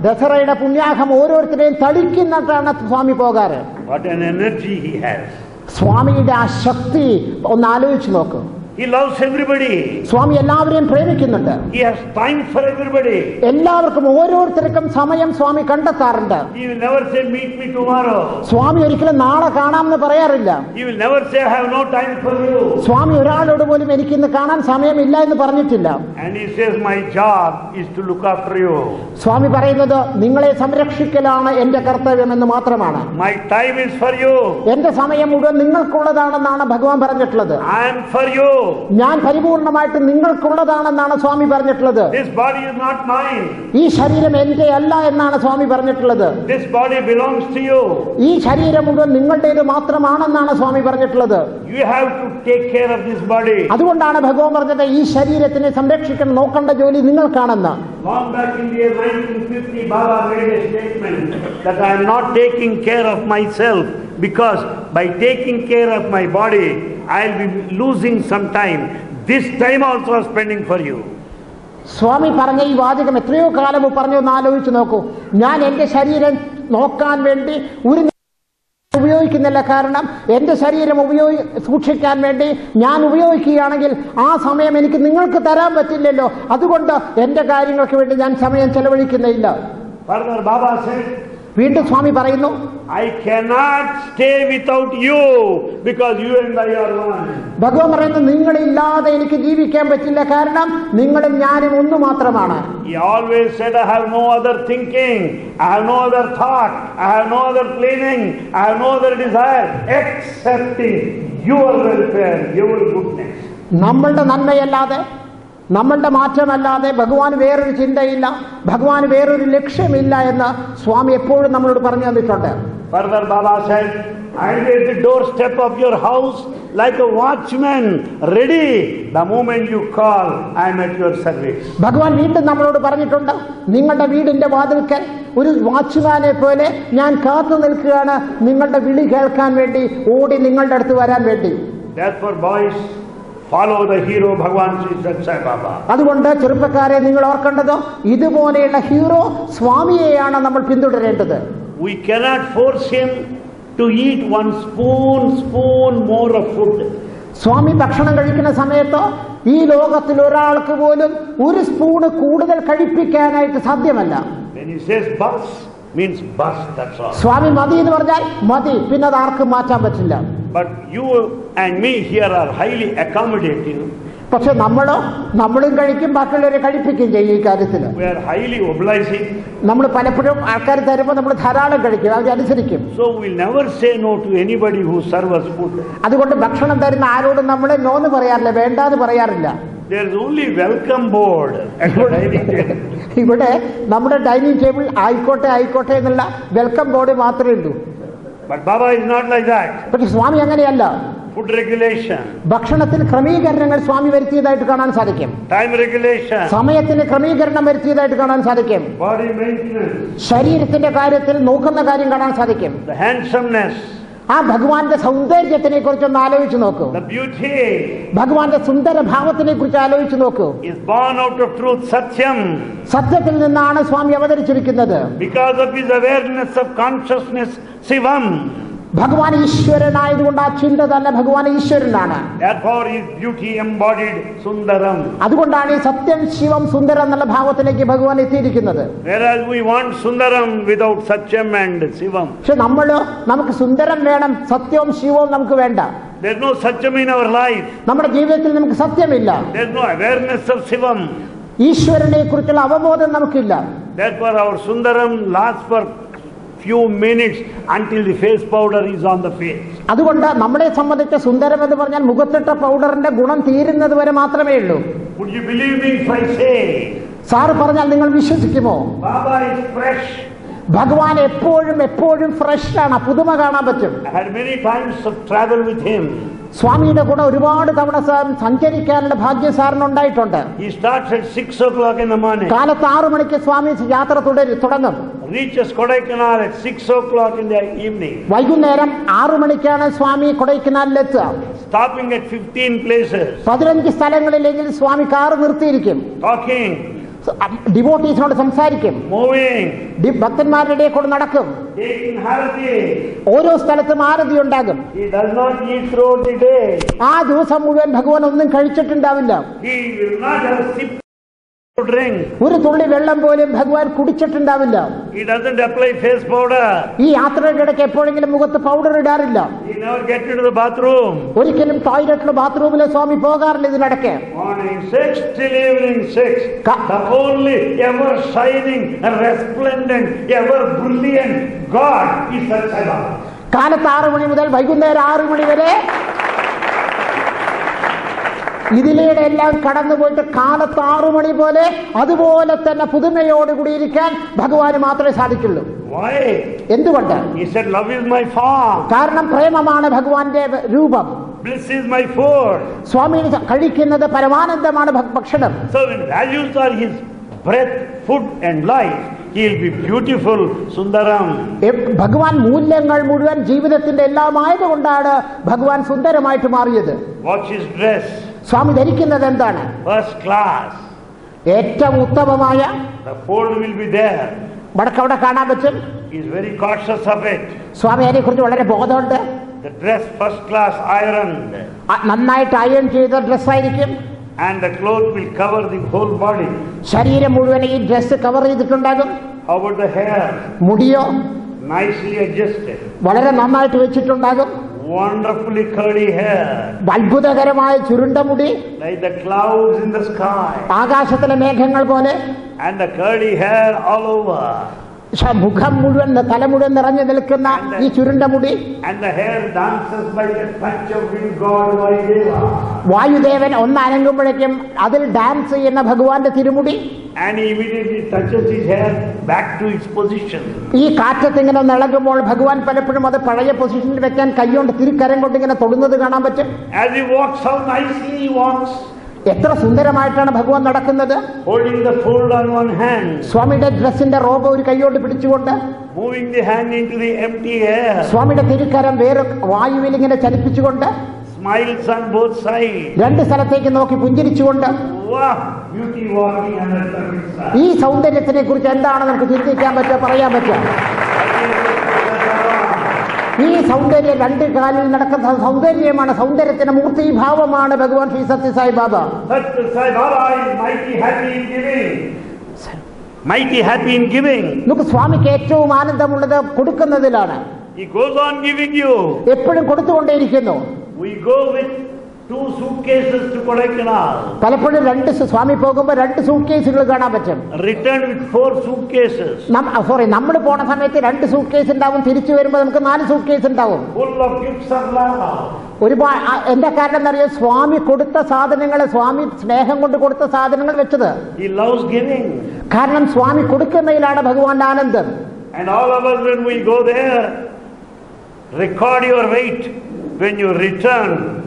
ദസറയുടെ പുണ്യാഹം ഓരോരുത്തരെയും തളിക്കുന്നിട്ടാണ് സ്വാമി പോകാറ്. What an energy he has. സ്വാമിയുടെ ആ ശക്തി ഒന്ന് ആലോചിച്ച് നോക്ക്. He loves everybody. സ്വാമി എല്ലാവരെയും പ്രേമിക്കുന്നുണ്ട്. He has time for everybody. എല്ലാവർക്കും ഓരോരുത്തർക്കും സമയം സ്വാമി കണ്ടെത്താറുണ്ട്. He will never say meet me tomorrow. സ്വാമി ഒരിക്കലും നാളെ കാണാമെന്ന് പറയാറില്ല. He will never say I have no time for you. സ്വാമി ഒരാളോട് പോലും എനിക്കിന്ന് കാണാൻ സമയമില്ല എന്ന് പറഞ്ഞിട്ടില്ല. And he says my job is to look after you. സ്വാമി പറയുന്നത് നിങ്ങളെ സംരക്ഷിക്കലാണ് എന്റെ കർത്തവ്യമെന്ന് മാത്രമാണ്. My time is for you. എന്റെ സമയം മുഴുവൻ നിങ്ങൾക്കുള്ളതാണെന്നാണ് ഭഗവാൻ പറഞ്ഞിട്ടുള്ളത്. I am for you. ഞാൻ പരിപൂർണമായിട്ട് നിങ്ങൾക്കുള്ളതാണെന്നാണ് സ്വാമി പറഞ്ഞിട്ടുള്ളത്. This body is not mine. ഈ ശരീരം എന്റെ അല്ല എന്നാണ് സ്വാമി പറഞ്ഞിട്ടുള്ളത്. This body belongs to you. ഈ ശരീരം മുഴുവൻ നിങ്ങളുടേത് മാത്രമാണെന്നാണ് സ്വാമി പറഞ്ഞിട്ടുള്ളത്. You have to take care of this body. അതുകൊണ്ടാണ് ഭഗവാൻ പറഞ്ഞത് ഈ ശരീരത്തിനെ സംരക്ഷിക്കണം, നോക്കേണ്ട ജോലി നിങ്ങൾക്കാണെന്ന്. Long back in the year 1950, Baba made a statement that I am not taking care of myself because by taking care of my body, I will be losing some time. This time also I am spending for you. സ്വാമി പറഞ്ഞ ഈ വാചകം എത്രയോ കാലം പറഞ്ഞു ഒന്ന് ആലോചിച്ച് നോക്കൂ. ഞാൻ എന്റെ ശരീരം നോക്കാൻ വേണ്ടി ഒരു ഉപയോഗിക്കുന്നില്ല. കാരണം എന്റെ ശരീരം സൂക്ഷിക്കാൻ വേണ്ടി ഞാൻ ഉപയോഗിക്കുകയാണെങ്കിൽ ആ സമയം എനിക്ക് നിങ്ങൾക്ക് തരാൻ പറ്റില്ലല്ലോ. അതുകൊണ്ട് എന്റെ കാര്യങ്ങൾക്ക് വേണ്ടി ഞാൻ സമയം ചെലവഴിക്കുന്നില്ല. Further, Baba said, വീണ്ടും സ്വാമി പറയുന്നു, I cannot stay without you because you and I are one. ഭഗവാൻ പറയുന്നു നിങ്ങളില്ലാതെ എനിക്ക് ജീവിക്കാൻ പറ്റില്ല, കാരണം നിങ്ങളും ഞാനും ഒന്ന് മാത്രമാണ്. He always said, I have no other thinking, I have no other thought, I have no other planning, I have no other desire excepting your welfare, your goodness. നമ്മളുടെ നന്മയല്ലാതെ, നമ്മളുടെ മാറ്റമല്ലാതെ ഭഗവാൻ വേറൊരു ചിന്തയില്ല, ഭഗവാൻ വേറൊരു ലക്ഷ്യമില്ല എന്ന് സ്വാമി എപ്പോഴും നമ്മളോട് പറഞ്ഞു തന്നിട്ടുണ്ട്. Further, Baba said, I am at the doorstep of your house like a watchman, ready. The moment you call, I am at your service. ഭഗവാൻ വീണ്ടും നമ്മളോട് പറഞ്ഞിട്ടുണ്ട്, നിങ്ങളുടെ വീടിന്റെ വാതിൽക്കൽ ഒരു വാച്ച്മാനെ പോലെ ഞാൻ കാത്തു നിൽക്കുകയാണ്, നിങ്ങളുടെ വിളി കേൾക്കാൻ വേണ്ടി, ഓടി നിങ്ങളുടെ അടുത്ത് വരാൻ വേണ്ടി. Therefore, boys, follow the hero Bhagwan Sri Sathya Sai Baba. അതുകൊണ്ട് ചെറുപ്പക്കാരെ നിങ്ങൾ ഓർക്കേണ്ടത് ഇതുപോലെയുള്ള ഹീറോ സ്വാമിയെയാണ് നമ്മൾ പിന്തുടരേണ്ടത്. We cannot force him to eat one spoon more of food. സ്വാമി ഭക്ഷണം കഴിക്കുന്ന സമയത്ത് ഈ ലോകത്തിൽ ഒരാൾക്ക് പോലും ഒരു സ്പൂണ് കൂടുതൽ കഴിപ്പിക്കാനായിട്ട് സാധ്യമല്ല. When he says bus, means bus, that's all. സ്വാമി മതി എന്ന് പറഞ്ഞാൽ മതി, പിന്നെ അത് ആർക്കും മാറ്റാൻ പറ്റില്ല. But you and me here are highly accommodating. പക്ഷെ നമ്മളും കഴിക്കും, ബാക്കിയുള്ളവരെ കഴിപ്പിക്കുകയും ചെയ്യും. ഈ കാര്യത്തിൽ We are highly obliging. നമ്മൾ പലപ്പോഴും ആൾക്കാർ തരുമ്പോൾ നമ്മൾ ധാരാളം കഴിക്കും, അവരനുസരിക്കും. So we'll never say no to anybody who serves us food. അതുകൊണ്ട് ഭക്ഷണം തരുന്ന ആരോടും നമ്മൾ നോ എന്ന് പറയാറില്ല, വേണ്ടാന്ന് പറയാറില്ല. There is only welcome board at the dining table. ഇവിടെ നമ്മുടെ ഡൈനിങ് ടേബിൾ ആയിക്കോട്ടെ എന്നുള്ള വെൽക്കം ബോർഡ് മാത്രമേ ഉള്ളൂ. But Baba is not like that. പക്ഷെ സ്വാമി അങ്ങനെയല്ല. Food regulation, ഭക്ഷണത്തിൽ ക്രമീകരണങ്ങൾ സ്വാമി വരുത്തിയതായിട്ട് കാണാൻ സാധിക്കും. time regulation, സമയത്തിന് ക്രമീകരണം വരുത്തിയതായിട്ട് കാണാൻ സാധിക്കും. body maintenance, ശരീരത്തിന്റെ കാര്യത്തിൽ നോക്കുന്ന കാര്യം കാണാൻ സാധിക്കും. the handsomeness, ആ ഭഗവാന്റെ സൗന്ദര്യത്തിനെ കുറിച്ചൊന്ന് ആലോചിച്ച് നോക്കൂ. the beauty ഭഗവാന്റെ സുന്ദര ഭാവത്തിനെ കുറിച്ച് ആലോചിച്ച് നോക്കൂ. is born out of truth, Satyam. സത്യത്തിൽ നിന്നാണ് സ്വാമി അവതരിച്ചിരിക്കുന്നത്. Because of his awareness of consciousness, Shivam. ഭഗവാൻ ഈശ്വരനായതുകൊണ്ട് ആ ചിന്ത തന്നെ ഭഗവാൻ ഈശ്വരനാണ്. Therefore his beauty embodied Sundaram. അതുകൊണ്ടാണ് ഈ സത്യം ശിവം സുന്ദരം എന്നുള്ള ഭാവത്തിലേക്ക് ഭഗവാൻ എത്തിയിരിക്കുന്നത്. Whereas we want Sundaram without Satyam and Shivam. പക്ഷെ നമുക്ക് സുന്ദരം വേണം, സത്യവും ശിവവും നമുക്ക് വേണ്ട. There is no Satyam in our life. നമ്മുടെ ജീവിതത്തിൽ നമുക്ക് സത്യമില്ല. There is no awareness of Shivam. ഈശ്വരനെ കുറിച്ചുള്ള അവബോധം നമുക്കില്ല. Therefore our Sundaram lasts for few minutes until the face powder is on the face. അതുകൊണ്ട് നമ്മളെ സംബന്ധിച്ച സുന്ദരം എന്ന് പറഞ്ഞാൽ മുഖത്തിട്ട പൗഡറിന്റെ ഗുണം തീരുന്നത് വരെ മാത്രമേ ഉള്ളൂ. Would you believe me if I say? Sir പറഞ്ഞാൽ നിങ്ങൾ വിശ്വസിക്കുമോ? Baba is fresh. ഭഗവാൻ എപ്പോഴും ഫ്രഷ് ആണ്, പുതുമ കാണാൻ പറ്റും. I had many times of travel with him. സ്വാമിയുടെ കൂടെ ഒരുപാട് തവണ സഞ്ചരിക്കാനുള്ള ഭാഗ്യം സാറിന് ഉണ്ടായിട്ടുണ്ട്. He starts at 6 o'clock in the morning. കാലത്ത് 6 മണിക്ക് സ്വാമി യാത്ര തുടങ്ങും. Reaches Kodaikanal at 6 o'clock in the evening. വൈകുന്നേരം 6 മണിക്കാണ് സ്വാമി കൊടൈക്കനാലിലെത്തുക. Stopping at 15 places. 15 സ്ഥലങ്ങളിലെങ്കിൽ സ്വാമി കാറ് നിർത്തിയിരിക്കും. Talking. ഡിവോട്ടീസിനോട് സംസാരിക്കും, moving, ഭക്തന്മാരുടെ ഇടയിൽ കൂടെ നടക്കും, taking harati. ഓരോ സ്ഥലത്തും ആരതി ഉണ്ടാകും. He does not eat throughout the day. ആ ദിവസം മുഴുവൻ ഭഗവാൻ ഒന്നും കഴിച്ചിട്ടുണ്ടാവില്ല. He will not have a sip to drink. ഒരു തുള്ളി വെള്ളം പോലും ഭഗവാൻ കുടിച്ചിട്ടുണ്ടാവില്ല. He doesn't apply face powder. ഈ യാത്രയുടെ ഇടയ്ക്ക് എപ്പോഴെങ്കിലും മുഖത്ത് പൗഡർ ഇടാറില്ല. He never gets into the bathroom. ഒരിക്കലും ടോയ്ലറ്റിലോ ബാത്റൂമിലോ സ്വാമി പോകാറില്ല. ഇതിനിടയ്ക്ക് Morning 6 till evening 6. The only ever shining, resplendent, ever brilliant God is Sathya Baba. കാലത്ത് 6 മണി മുതൽ വൈകുന്നേരം 6 മണി വരെ ഇതിലൂടെ എല്ലാം കടന്നുപോയിട്ട് കാലത്ത് 6 മണി പോലെ അതുപോലെ തന്നെ പുതുമയോടുകൂടി ഇരിക്കാൻ ഭഗവാന് മാത്രമേ സാധിക്കുള്ളൂ. Why? എന്തുകൊണ്ട്? He said, love is my form. കാരണം പ്രേമമാണ് ഭഗവാന്റെ രൂപം. Bliss is my food. സ്വാമി കഴിക്കുന്നത് പരമാനന്ദമാണ് ഭക്ഷണം. So when values are his breath, food and life, he will be beautiful, Sundaram. ഭഗവാൻ മൂല്യങ്ങൾ മുഴുവൻ ജീവിതത്തിന്റെ എല്ലാമായതുകൊണ്ടാണ് ഭഗവാൻ സുന്ദരമായിട്ട് മാറിയത്. Watch his dress. സ്വാമി ധരിക്കുന്നത് എന്താണ്? First class. ഏറ്റവും ഉത്തമമായ. The fold will be there. വടക്കവിടെ കാണാൻ പറ്റും. He is very cautious of it. സ്വാമി അതിനെ കുറിച്ച് വളരെ ബോധമുണ്ട്. The dress first class ironed. നന്നായിട്ട് അയൺ ചെയ്ത ഡ്രസ്സായിരിക്കും. And the cloth will cover the whole body. ശരീരം മുഴുവൻ ഈ ഡ്രസ് കവർ ചെയ്തിട്ടുണ്ടാകും. How about the hair? മുടിയോ Nicely adjusted. വളരെ നന്നായിട്ട് വെച്ചിട്ടുണ്ടാകും. Wonderfully curly hair. അത്ഭുതകരമായ ചുരുണ്ട മുടി, Like the clouds in the sky. ആകാശത്തിലെ മേഘങ്ങൾ പോലെ. And the curly hair all over. മുഖം മുഴുവൻ തല മുഴുവൻ നിറഞ്ഞു നിൽക്കുന്ന ഈ ചുരുണ്ട മുടി. And the hair dances by the touch of wind god Vayudeva. Vayudevan ഒന്ന് അനങ്ങുമ്പോഴേക്കും അതിൽ ഡാൻസ് ചെയ്യുന്ന ഭഗവാന്റെ തിരുമുടി. And he immediately touches his hair back to its position. ഈ കാറ്റത്ത് ഇങ്ങനെ ഇളകുമ്പോൾ ഭഗവാൻ പലപ്പോഴും അത് പഴയ പൊസിഷനിൽ വെക്കാൻ കൈകൊണ്ട് തിരുക്കരം കൊണ്ട് ഇങ്ങനെ തൊടുന്നത് കാണാൻ പറ്റും. As he walks, how nicely he walks. എത്ര സുന്ദരമായിട്ടാണ് ഭഗവാൻ നടക്കുന്നത്. Holding the fold on one hand. സ്വാമിയുടെ ഡ്രസ്സിന്റെ റോബ് ഒരു കൈയോട് പിടിച്ചുകൊണ്ട്. Moving the hand into the empty air. സ്വാമിയുടെ തിരുക്കരം വേറെ വായുവിൽ ഇങ്ങനെ ചലിപ്പിച്ചുകൊണ്ട്. Smiles on both sides. രണ്ട് സ്ഥലത്തേക്ക് നോക്കി പുഞ്ചിരിച്ചുകൊണ്ട്. Wow, beauty walking under the sun. ഈ സൗന്ദര്യത്തിനെ കുറിച്ച് എന്താണ് നമുക്ക് ചിന്തിക്കാൻ പറ്റുക, പറയാൻ പറ്റുക? ഈ സൗന്ദര്യം രണ്ട് കാലിൽ നടക്കുന്ന സൗന്ദര്യമാണ്. സൗന്ദര്യത്തിന്റെ മൂർത്തിഭാവമാണ് ഭഗവാൻ ശ്രീ സത്യസായി ബാബ. Sathya Baba is mighty happy in giving. Mighty happy in giving. നമുക്ക് സ്വാമിക്ക് ഏറ്റവും ആനന്ദമുള്ളത് കൊടുക്കുന്നതിലാണ്. He goes on giving you. എപ്പോഴും കൊടുത്തുകൊണ്ടേയിരിക്കുന്നു. We go with 2 suitcases to Kodaikanal. പലപ്പോഴും സ്വാമി പോകുമ്പോൾ 2 സൂട്ട്കേസുകൾ കാണാൻ പറ്റും. Return with 4 suitcases. നമ്മൾ പോണ സമയത്ത് 2 സൂട്ട്കേസ് ഉണ്ടാവും. തിരിച്ചു വരുമ്പോൾ നമുക്ക് 4 സൂട്ട്കേസ് ഉണ്ടാവും. Full of gifts of love. ഒരുപാട്. എന്താ കാരണം എന്നറിയോ? സ്വാമി കൊടുത്ത സാധനങ്ങൾ, സ്വാമി സ്നേഹം കൊണ്ട് കൊടുത്ത സാധനങ്ങൾ വെച്ചത്. He loves giving. കാരണം സ്വാമി കൊടുക്കുന്നതിലാണ് ഭഗവാന്റെ ആനന്ദം. And all of us, when we go there, record your weight when you return.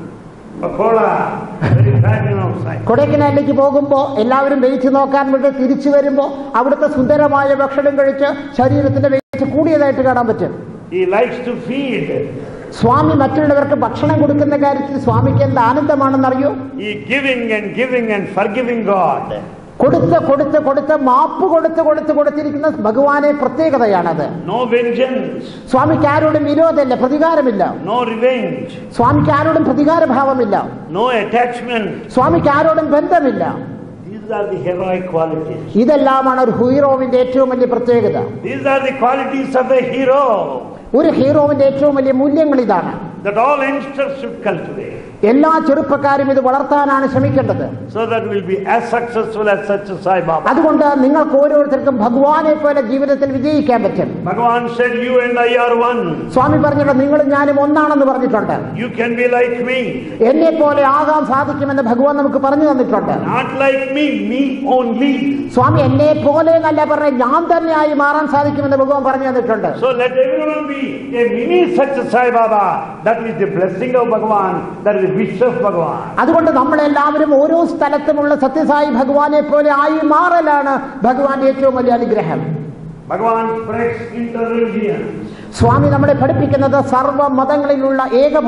കൊടൈക്കനാലിലേക്ക് പോകുമ്പോൾ എല്ലാവരും വെയിറ്റ് നോക്കാൻ വേണ്ടി തിരിച്ചു വരുമ്പോൾ അവിടുത്തെ സുന്ദരമായ ഭക്ഷണം കഴിച്ച് ശരീരത്തിന്റെ വെയിറ്റ് കൂടിയതായിട്ട് കാണാൻ പറ്റും. He likes to feed. സ്വാമി മറ്റുള്ളവർക്ക് ഭക്ഷണം കൊടുക്കുന്ന കാര്യത്തിൽ സ്വാമിക്ക് എന്ത് ആനന്ദമാണെന്നറിയോ? He giving and forgiving God. കൊടുത്ത് മാപ്പ് കൊടുത്തിരിക്കുന്ന ഭഗവാനെ പ്രത്യേകതയാണത്. No vengeance. സ്വാമിക്ക് ആരോടും വിരോധമില്ല, പ്രതികാരമില്ല. No revenge. സ്വാമിക്ക് ആരോടും പ്രതികാരഭാവമില്ല. No attachment. സ്വാമിക്ക് ആരോടും ബന്ധമില്ല. These are the heroic qualities. ഇതെല്ലാമാണ് ഒരു ഹീറോവിന്റെ ഏറ്റവും വലിയ പ്രത്യേകത. These are the qualities of a hero. ഒരു ഹീറോവിന്റെ ഏറ്റവും വലിയ മൂല്യങ്ങൾ ഇതാണ്. That all youngsters should cultivate. എല്ലാ ചെറുപ്പക്കാരും ഇത് വളർത്താനാണ് ശ്രമിക്കേണ്ടത്. So that will be as successful as Sathya Sai Baba. അതുകൊണ്ട് നിങ്ങൾക്ക് ഓരോരുത്തർക്കും ഭഗവാനെ പോലെ ജീവിതത്തിൽ വിജയിക്കാൻ പറ്റും. Bhagavan said, you and I are one. സ്വാമി പറഞ്ഞിട്ടുണ്ട്, നിങ്ങളും ഞാനും ഒന്നാണെന്ന് പറഞ്ഞിട്ടുണ്ട്. You can be like me. എന്നെ പോലെ ആകാൻ സാധിക്കുമെന്ന് ഭഗവാൻ നമുക്ക് പറഞ്ഞു തന്നിട്ടുണ്ട്. Not like me only. സ്വാമി എന്നെ പോലെ എന്നല്ല പറഞ്ഞ, ഞാൻ തന്നെയായി മാറാൻ സാധിക്കുമെന്ന് ഭഗവാൻ പറഞ്ഞു തന്നിട്ടുണ്ട്. So let everyone be a mini Sathya Sai Baba. That is the blessing of Bhagavan. That is the wish of Bhagavan. അതുകൊണ്ട് നമ്മളെല്ലാവരും ഓരോ സ്ഥലത്തുമുള്ള സത്യസായി ഭഗവാനെ പോലെ ആയി മാറലാണ് ഭഗവാന്റെ ഏറ്റവും വലിയ അനുഗ്രഹം. Bhagavan spreads inter-religions. സ്വാമി നമ്മളെ പഠിപ്പിക്കുന്നത് സർവ്വ മതങ്ങളിലുള്ള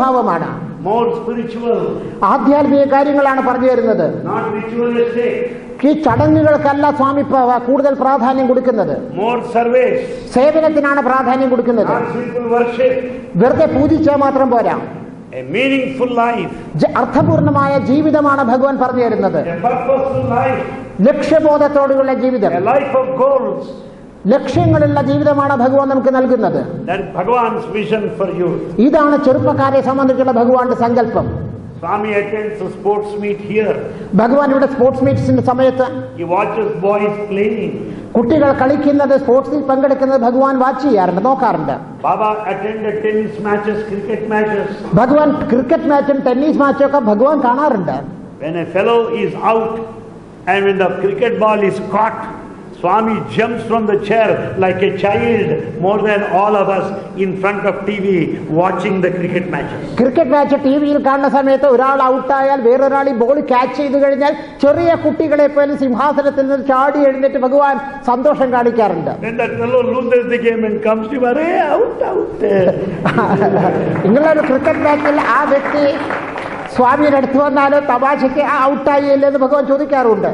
ഏകഭാവമാണ്. More spiritual. ആധ്യാത്മിക കാര്യങ്ങളാണ് പറഞ്ഞു തരുന്നത്. Not ritualistic. ഈ ചടങ്ങുകൾക്കല്ല സ്വാമി കൂടുതൽ പ്രാധാന്യം കൊടുക്കുന്നത്. More service. സേവനത്തിനാണ് പ്രാധാന്യം കൊടുക്കുന്നത്. Not simple worship. വെറുതെ പൂജിച്ചാൽ മാത്രം പോരാ. A meaningful life. അർത്ഥപൂർണമായ ജീവിതമാണ് ഭഗവാൻ പറഞ്ഞു തരുന്നത്. A purposeful life. ലക്ഷ്യബോധത്തോടുള്ള ജീവിതം. A life of goals. ലക്ഷ്യങ്ങളുള്ള ജീവിതമാണ് ഭഗവാൻ നമുക്ക് നൽകുന്നത്. That is Bhagavan's vision for you. ഇതാണ് ചെറുപ്പക്കാരെ സംബന്ധിച്ചുള്ള ഭഗവാന്റെ സങ്കല്പം. Swami attends a sports meet here. ഭഗവാൻ ഇവിടെ സ്പോർട്സ് മീറ്റ്സിന്റെ സമയത്ത് He watches boys playing. കുട്ടികൾ കളിക്കുന്നത്, സ്പോർട്സിൽ പങ്കെടുക്കുന്നത് ഭഗവാൻ വാച്ച് ചെയ്യാറുണ്ട്, നോക്കാറുണ്ട്. Baba attended tennis matches, cricket matches. Bhagavan cricket മാച്ചും ടെന്നീസ് മാച്ചും ഒക്കെ ഭഗവാൻ കാണാറുണ്ട്. When a fellow is out and when the cricket ball is caught, Swami jumps from the chair like a child, more than all of us in front of TV watching the cricket matches. Cricket match ടിവിയിൽ കാണുന്ന സമയത്ത് ഒരാൾ ഔട്ടായാൽ വേറൊരാൾ ഈ ബോൾ ക്യാച്ച് ചെയ്ത് കഴിഞ്ഞാൽ ചെറിയ കുട്ടികളെ പോലെ സിംഹാസനത്തിൽ നിന്ന് ചാടി എഴുന്നേറ്റ് ഭഗവാൻ സന്തോഷം കാണിക്കാറുണ്ട്. When that fellow loses the game and comes to him, out, out. നിങ്ങളൊരു ക്രിക്കറ്റ് മാച്ചിൽ ആ വ്യക്തി സ്വാമിയുടെ അടുത്ത് വന്നാലും തമാശയ്ക്ക് ഔട്ടായി എന്ന് ഭഗവാൻ ചോദിക്കാറുണ്ട്.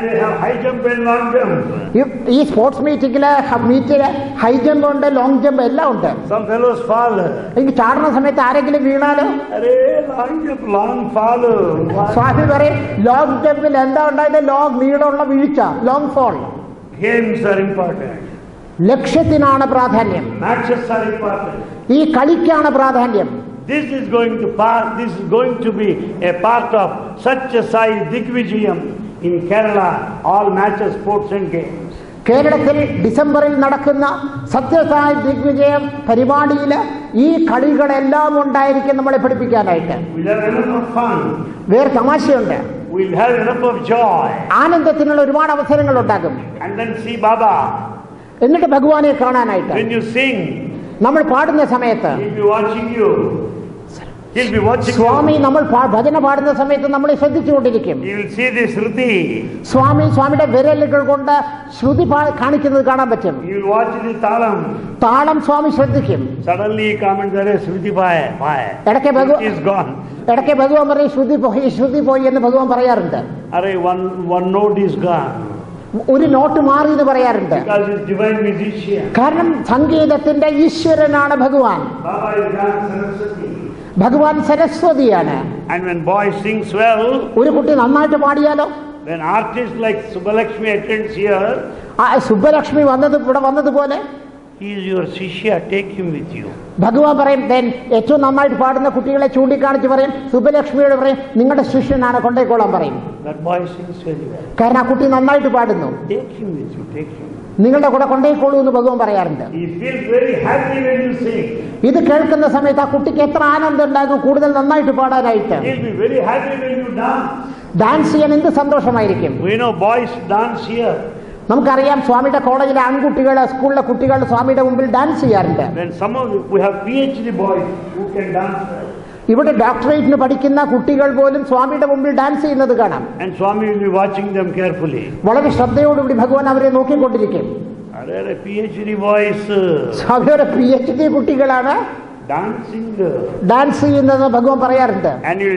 ഈ സ്പോർട്സ് മീറ്റിംഗില് ഹൈ ജമ്പ് ഉണ്ട്, ലോങ് ജമ്പ് എല്ലാം ഉണ്ട്. എനിക്ക് ചാടുന്ന സമയത്ത് ആരെങ്കിലും വീണാലോ സ്വാമി പറയും ലോങ് ജമ്പിൽ എന്താ ഉണ്ടായത്? ലോങ് നീളമുള്ള വീഴ്ച, ലോങ് ഫോൾ. ലക്ഷ്യത്തിനാണ് പ്രാധാന്യം, ഈ കളിക്കാണ് പ്രാധാന്യം. This is going to be a part of Satyasai Digvijayam in Kerala, all matches, sports and games. കേരളത്തിൽ ഡിസംബറിൽ നടക്കുന്ന സത്യസായി ദിഗ്വിജയം പരിപാടിയിൽ ഈ കളികളെല്ലാം ഉണ്ടായിരിക്കും നമ്മളെ പഠിപ്പിക്കാനായിട്ട്. വേറെ തമാശയുണ്ട്. ആനന്ദത്തിനുള്ള ഒരുപാട് അവസരങ്ങൾ ഉണ്ടാകും. എന്നിട്ട് ഭഗവാനെ കാണാനായിട്ട് നമ്മൾ പാടുന്ന സമയത്ത് സ്വാമി നമ്മൾ ഭജന പാടുന്ന സമയത്ത് നമ്മളെ ശ്രദ്ധിച്ചുകൊണ്ടിരിക്കും. സ്വാമിയുടെ വിരലുകൾ കൊണ്ട് ശ്രുതി കാണിക്കുന്നത് കാണാൻ പറ്റും. താളം സ്വാമി ശ്രദ്ധിക്കും. ഇടയ്ക്ക് ഭഗവാൻ പറയും ശ്രുതി പോയി എന്ന് ഭഗവാൻ പറയാറുണ്ട്. ഒരു നോട്ട് മാറി എന്ന് പറയാറുണ്ട്. കാരണം സംഗീതത്തിന്റെ ഈശ്വരനാണ് ഭഗവാൻ. ഭഗവാൻ സരസ്വതിയാണ്. ഒരു കുട്ടി നന്നായിട്ട് പാടിയാലോ, സുബ്ബലക്ഷ്മി ഇവിടെ വന്നതുപോലെ ഭഗവാൻ പറയും ഏറ്റവും നന്നായിട്ട് പാടുന്ന കുട്ടികളെ ചൂണ്ടിക്കാണിച്ച് പറയും, സുബ്ബലക്ഷ്മിയോട് പറയും നിങ്ങളുടെ ശിഷ്യനാണ്, കൊണ്ടേക്കോളാൻ പറയും. കാരണം ആ കുട്ടി നന്നായിട്ട് പാടുന്നു, നിങ്ങളുടെ കൂടെ കൊണ്ടേക്കോളൂ എന്ന് ഭഗവാൻ പറയാറുണ്ട്. ഇത് കേൾക്കുന്ന സമയത്ത് ആ കുട്ടിക്ക് എത്ര ആനന്ദം ഉണ്ടാകും കൂടുതൽ നന്നായിട്ട് പാടാനായിട്ട്. ഡാൻസ് ചെയ്യാൻ എന്ത് സന്തോഷമായിരിക്കും. നമുക്കറിയാം സ്വാമിയുടെ കോളേജിലെ ആൺകുട്ടികൾ, സ്കൂളിലെ കുട്ടികൾ സ്വാമിയുടെ മുമ്പിൽ ഡാൻസ് ചെയ്യാറുണ്ട്. ഇവിടെ ഡോക്ടറേറ്റിന് പഠിക്കുന്ന കുട്ടികൾ പോലും സ്വാമിയുടെ മുമ്പിൽ ഡാൻസ് ചെയ്യുന്നത് കാണാം. വളരെ ശ്രദ്ധയോടുകൂടി ഭഗവാൻ അവരെ നോക്കിക്കൊണ്ടിരിക്കും. സ്വാമിയുടെ PhD കുട്ടികളാണ് ഡാൻസ് ചെയ്യുന്നത് ഭഗവാൻ പറയാറുണ്ട്.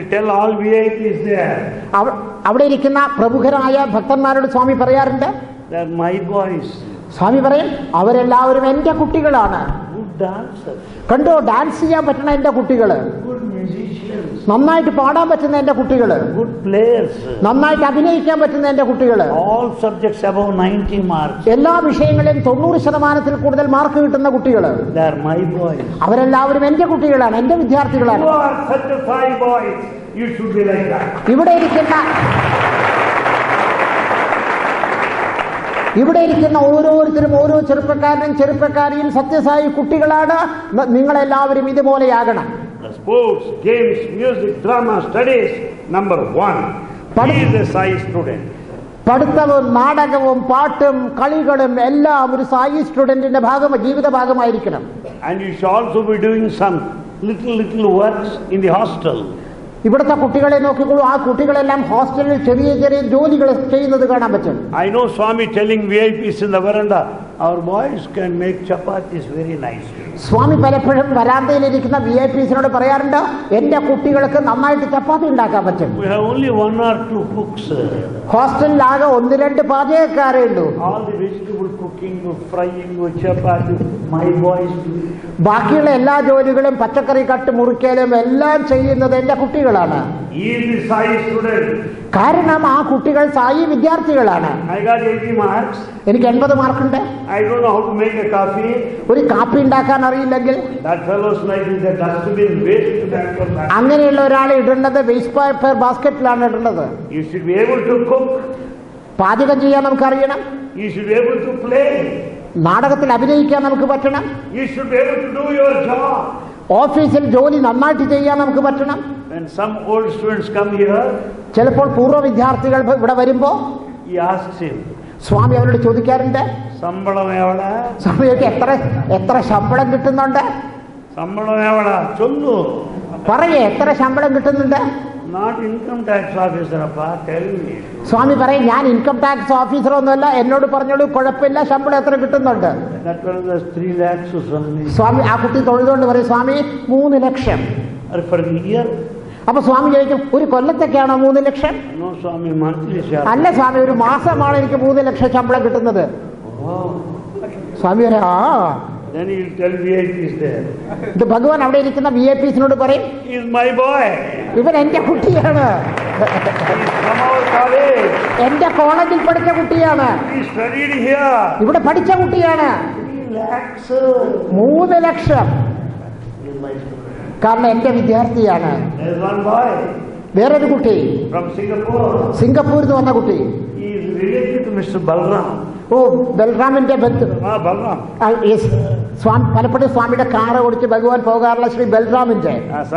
അവിടെ ഇരിക്കുന്ന പ്രമുഖരായ ഭക്തന്മാരോട് സ്വാമി പറയാറുണ്ട്, സ്വാമി പറയും അവരെല്ലാവരും എന്റെ കുട്ടികളാണ്. കണ്ടോ, ഡാൻസ് ചെയ്യാൻ പറ്റുന്ന എന്റെ കുട്ടികള്, നന്നായിട്ട് പാടാൻ പറ്റുന്ന എന്റെ കുട്ടികള്, നന്നായിട്ട് അഭിനയിക്കാൻ പറ്റുന്ന എന്റെ കുട്ടികള്, എല്ലാ വിഷയങ്ങളിലും 90% കൂടുതൽ മാർക്ക് കിട്ടുന്ന കുട്ടികള്, അവരെല്ലാവരും എന്റെ കുട്ടികളാണ്, എന്റെ വിദ്യാർത്ഥികളാണ്. ഇവിടെ ഇരിക്കുന്ന ഓരോരുത്തരും, ഓരോ ചെറുപ്പക്കാരനും ചെറുപ്പക്കാരിയും സത്യസായി കുട്ടികളാണ്. നിങ്ങളെല്ലാവരും ഇതുപോലെയാകണം. Sports, games, music, drama, studies, number 1. He is a Sai student. പഠിത്തവും നാടകവും പാട്ടും കളികളും എല്ലാം ഒരു സായി സ്റ്റുഡന്റിന്റെ ജീവിത ഭാഗമായിരിക്കണം. And you should also be doing some little works in the hostel. ഇവിടുത്തെ കുട്ടികളെ നോക്കിക്കോളൂ, ആ കുട്ടികളെല്ലാം ഹോസ്റ്റലിൽ ചെറിയ ചെറിയ ജോലികൾ ചെയ്യുന്നത് കാണാൻ പറ്റും. I know Swami telling VIPs in the veranda, our boys can make chapatis very nicely. സ്വാമി പലപ്പോഴും വരാന്തയിലിരിക്കുന്ന VIPസിനോട് പറയാറുണ്ട്, എന്റെ കുട്ടികൾക്ക് നന്നായിട്ട് ചപ്പാത്തി ഉണ്ടാക്കാൻ പറ്റും. We have only 1 or 2 cooks. ഹോസ്റ്റലിലാകെ 1-2 പാചകക്കാരേ ഉള്ളൂ. All the vegetable cooking, frying, chapati, my boys do. ബാക്കിയുള്ള എല്ലാ ജോലികളും പച്ചക്കറി കട്ട് മുറിക്കലും എല്ലാം ചെയ്യുന്നത് എന്റെ കുട്ടികളാണ്. He is the Sai student. കാരണം ആ കുട്ടികൾ സായി വിദ്യാർത്ഥികളാണ്. I got 80 marks. എനിക്ക് 80 മാർക്കുണ്ട്. I don't know how to make a coffee. ഒരു കാപ്പി ഉണ്ടാക്കാൻ അറിയില്ലെങ്കിൽ That fellow's like in the dustbin, waste basket. അങ്ങനെയുള്ള ഒരാളെ ഇടേണ്ടത് വേസ്റ്റ് പേപ്പർ ബാസ്ക്കറ്റിലാണ് ഇടേണ്ടത്. You should be able to cook. പാചകം ചെയ്യാൻ നമുക്ക് അറിയണം. You should be able to play. നാടകത്തിൽ അഭിനയിക്കാൻ നമുക്ക് പറ്റണം. You should be able to do your job. ഓഫീസിൽ ജോലി നന്നായിട്ട് ചെയ്യാൻ നമുക്ക് പറ്റണം. When some old students come here, ചിലപ്പോൾ പൂർവ്വ വിദ്യാർത്ഥികൾ ഇവിടെ വരുമ്പോ he asks him, സ്വാമി അവരോട് ചോദിക്കാറുണ്ട്, ശമ്പളം എവിടെ? സ്വാമിക്ക് എത്ര ശമ്പളം കിട്ടുന്നുണ്ട്? ശമ്പളം എവിടെ? ചൊല്ലു. പറയേ, എത്ര ശമ്പളം കിട്ടുന്നുണ്ട്? Not income tax officer, appa, tell me. സ്വാമി പറയും, ഞാൻ ഇൻകം ടാക്സ് ഓഫീസർ ഒന്നുമല്ല, എന്നോട് പറഞ്ഞോളൂ, കുഴപ്പമില്ല, ശമ്പളം എത്ര കിട്ടുന്നുണ്ട്? That one was 3 lakhs or something. സ്വാമി ആ കുട്ടി തൊഴുതുകൊണ്ട് പറയും, സ്വാമി 3 ലക്ഷം. Or for a year? അപ്പൊ സ്വാമി ചോദിക്കും, ഒരു കൊല്ലത്തൊക്കെയാണോ 3 ലക്ഷം? No, Swami, monthly salary. അല്ല സ്വാമി, ഒരു മാസമാണ് എനിക്ക് 3 ലക്ഷം ശമ്പളം കിട്ടുന്നത്. Oh. സ്വാമി പറയും, ആ. Then he will tell VIPs there. ഇത് ഭഗവാൻ അവിടെ ഇരിക്കുന്ന VIPസിനോട് പറയും, He is my boy. ഇവൻ എന്റെ കുട്ടിയാണ്, He is from our college. എന്റെ കോളേജിൽ പഠിച്ച കുട്ടിയാണ്, He studied here. ഇവിടെ പഠിച്ച കുട്ടിയാണ്. 3 lakhs. 3 lakh. He is my student. കാരണം എന്റെ വിദ്യാർത്ഥിയാണ്. There is one boy വേറൊരു കുട്ടി from Singapore. സിംഗപ്പൂരിൽ നിന്ന് വന്ന കുട്ടി. He is related to Mr. Balram. ഓ, ബൽറാമിന്റെ ബന്ധു. Balram. പലപ്പോഴും സ്വാമിയുടെ കാറ് ഓടിച്ച് ഭഗവാൻ പോകാറുള്ള ശ്രീ ബൽറാമിന്റെ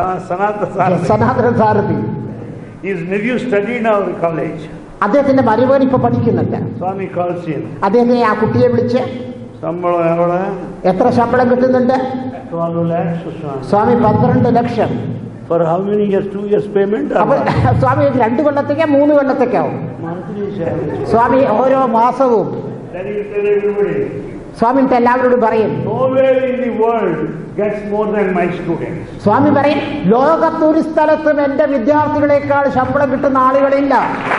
സനാതന സാരഥി. His nephew studied in our college. അദ്ദേഹത്തിന്റെ മരുമകൻ ഇപ്പൊ പഠിക്കുന്നുണ്ട്. Swami calls him. അദ്ദേഹത്തിന് ആ കുട്ടിയെ വിളിച്ച്, ശമ്പളം എവിടെ? എത്ര ശമ്പളം കിട്ടുന്നുണ്ട്? 12 lakhs. Swami 12 lakh. For how many years? 2 years payment? അപ്പൊ സ്വാമി 2 കൊല്ലത്തേക്കോ 3 കൊല്ലത്തേക്കാവും? Monthly salary. സ്വാമി ഓരോ മാസവും Then he tell everybody. സ്വാമി എല്ലാവരോടും പറയും, Nowhere in the world gets more than my students. സ്വാമി പറയും, ലോകത്തൊരു സ്ഥലത്തും എന്റെ വിദ്യാർത്ഥികളെക്കാൾ ശമ്പളം കിട്ടുന്ന ആളുകളില്ല.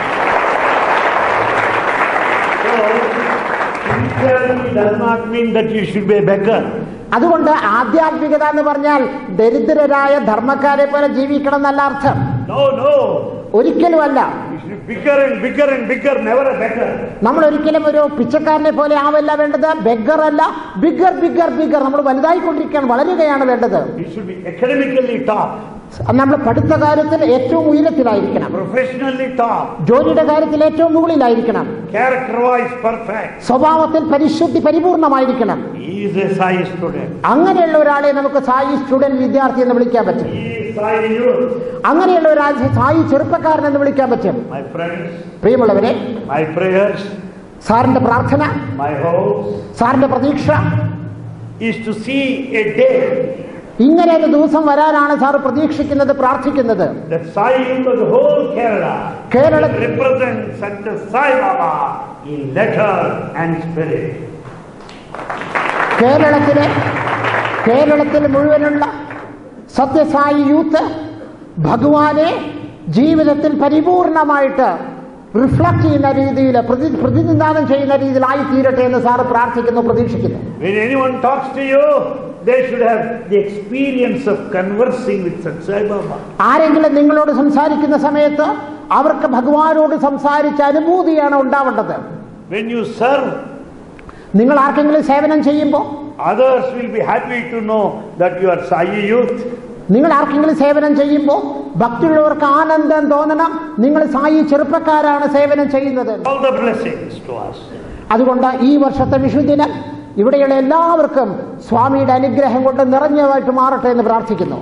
So, sincerity does not mean that you should be a beggar. അതുകൊണ്ട് ആധ്യാത്മികത എന്ന് പറഞ്ഞാൽ ദരിദ്രരായ ധർമ്മക്കാരെ പോലെ ജീവിക്കണം എന്നല്ല അർത്ഥം. No. ഒരിക്കലുമല്ല. You should be bigger and bigger and bigger, never a beggar. നമ്മൾ ഒരിക്കലും ഒരു പിച്ചക്കാരനെ പോലെ ആവല്ല വേണ്ടത്, ബെഗർ അല്ല, ബിഗർ ബിഗർ ബിഗർ. നമ്മൾ വലുതായിക്കൊണ്ടിരിക്കുകയാണ്, വളരുകയാണ് വേണ്ടത്. You should be academically top. നമ്മൾ പഠിത്ത കാര്യത്തിൽ ഏറ്റവും ഉയരത്തിലായിരിക്കണം, Professionally top. ജോലിയുടെ കാര്യത്തിൽ ഏറ്റവും മുകളിലായിരിക്കണം, Character-wise perfect. സ്വഭാവത്തിൽ പരിശുദ്ധി പരിപൂർണമായിരിക്കണം. He is a Sai student. അങ്ങനെയുള്ള ഒരാളെ നമുക്ക് സായി സ്റ്റുഡന്റ് വിദ്യാർത്ഥി എന്ന് വിളിക്കാൻ പറ്റും. He is Sai youth. അങ്ങനെയുള്ള ഒരാളെ സായി ചെറുപ്പക്കാരൻ എന്ന് വിളിക്കാൻ പറ്റും. My friends, പ്രിയമുള്ളവരെ, my prayers, സാറിന്റെ പ്രാർത്ഥന, my hopes സാറിന്റെ പ്രതീക്ഷ is to see a day ഇങ്ങനെ ഒരു ദിവസം വരാനാണ് സാർ പ്രതീക്ഷിക്കുന്നത്, പ്രാർത്ഥിക്കുന്നത്. that Sai youth of the whole Kerala represents Santa Sai Baba in letter and spirit. കേരളത്തിൽ മുഴുവനുള്ള സത്യസായി യൂത്ത് ഭഗവാനെ ജീവിതത്തിൽ പരിപൂർണമായിട്ട് റിഫ്ലക്ട് ചെയ്യുന്ന രീതിയിൽ, പ്രതിനിധാനം ചെയ്യുന്ന രീതിയിലായി തീരട്ടെ എന്ന് സാറ് പ്രാർത്ഥിക്കുന്നു, പ്രതീക്ഷിക്കുന്നു. When anyone talks to you, they should have the experience of conversing with Sat Sai Baba. ആരെങ്കിലും നിങ്ങളോട് സംസാരിക്കുന്ന സമയത്ത് അവർക്ക് ഭഗവാനോട് സംസാരിച്ച അനുഭൂതിയാണ് ഉണ്ടാവേണ്ടത്. When you serve, നിങ്ങൾ ആർക്കെങ്കിലും സേവനം ചെയ്യുമ്പോൾ others will be happy to know that you are Sai youth. നിങ്ങൾ ആർക്കെങ്കിലും സേവനം ചെയ്യുമ്പോൾ ഭക്തിയുള്ളവർക്ക് ആനന്ദം തോന്നണം, നിങ്ങൾ സായി ചെറുപ്പക്കാരാണ് സേവനം ചെയ്യുന്നത്. All the blessings to us. അതുകൊണ്ട് ഈ വർഷത്തെ വിഷുദിനം ഇവിടെയുള്ള എല്ലാവർക്കും സ്വാമിയുടെ അനുഗ്രഹം കൊണ്ട് നിറഞ്ഞതായിട്ട് മാറട്ടെ എന്ന് പ്രാർത്ഥിക്കുന്നു.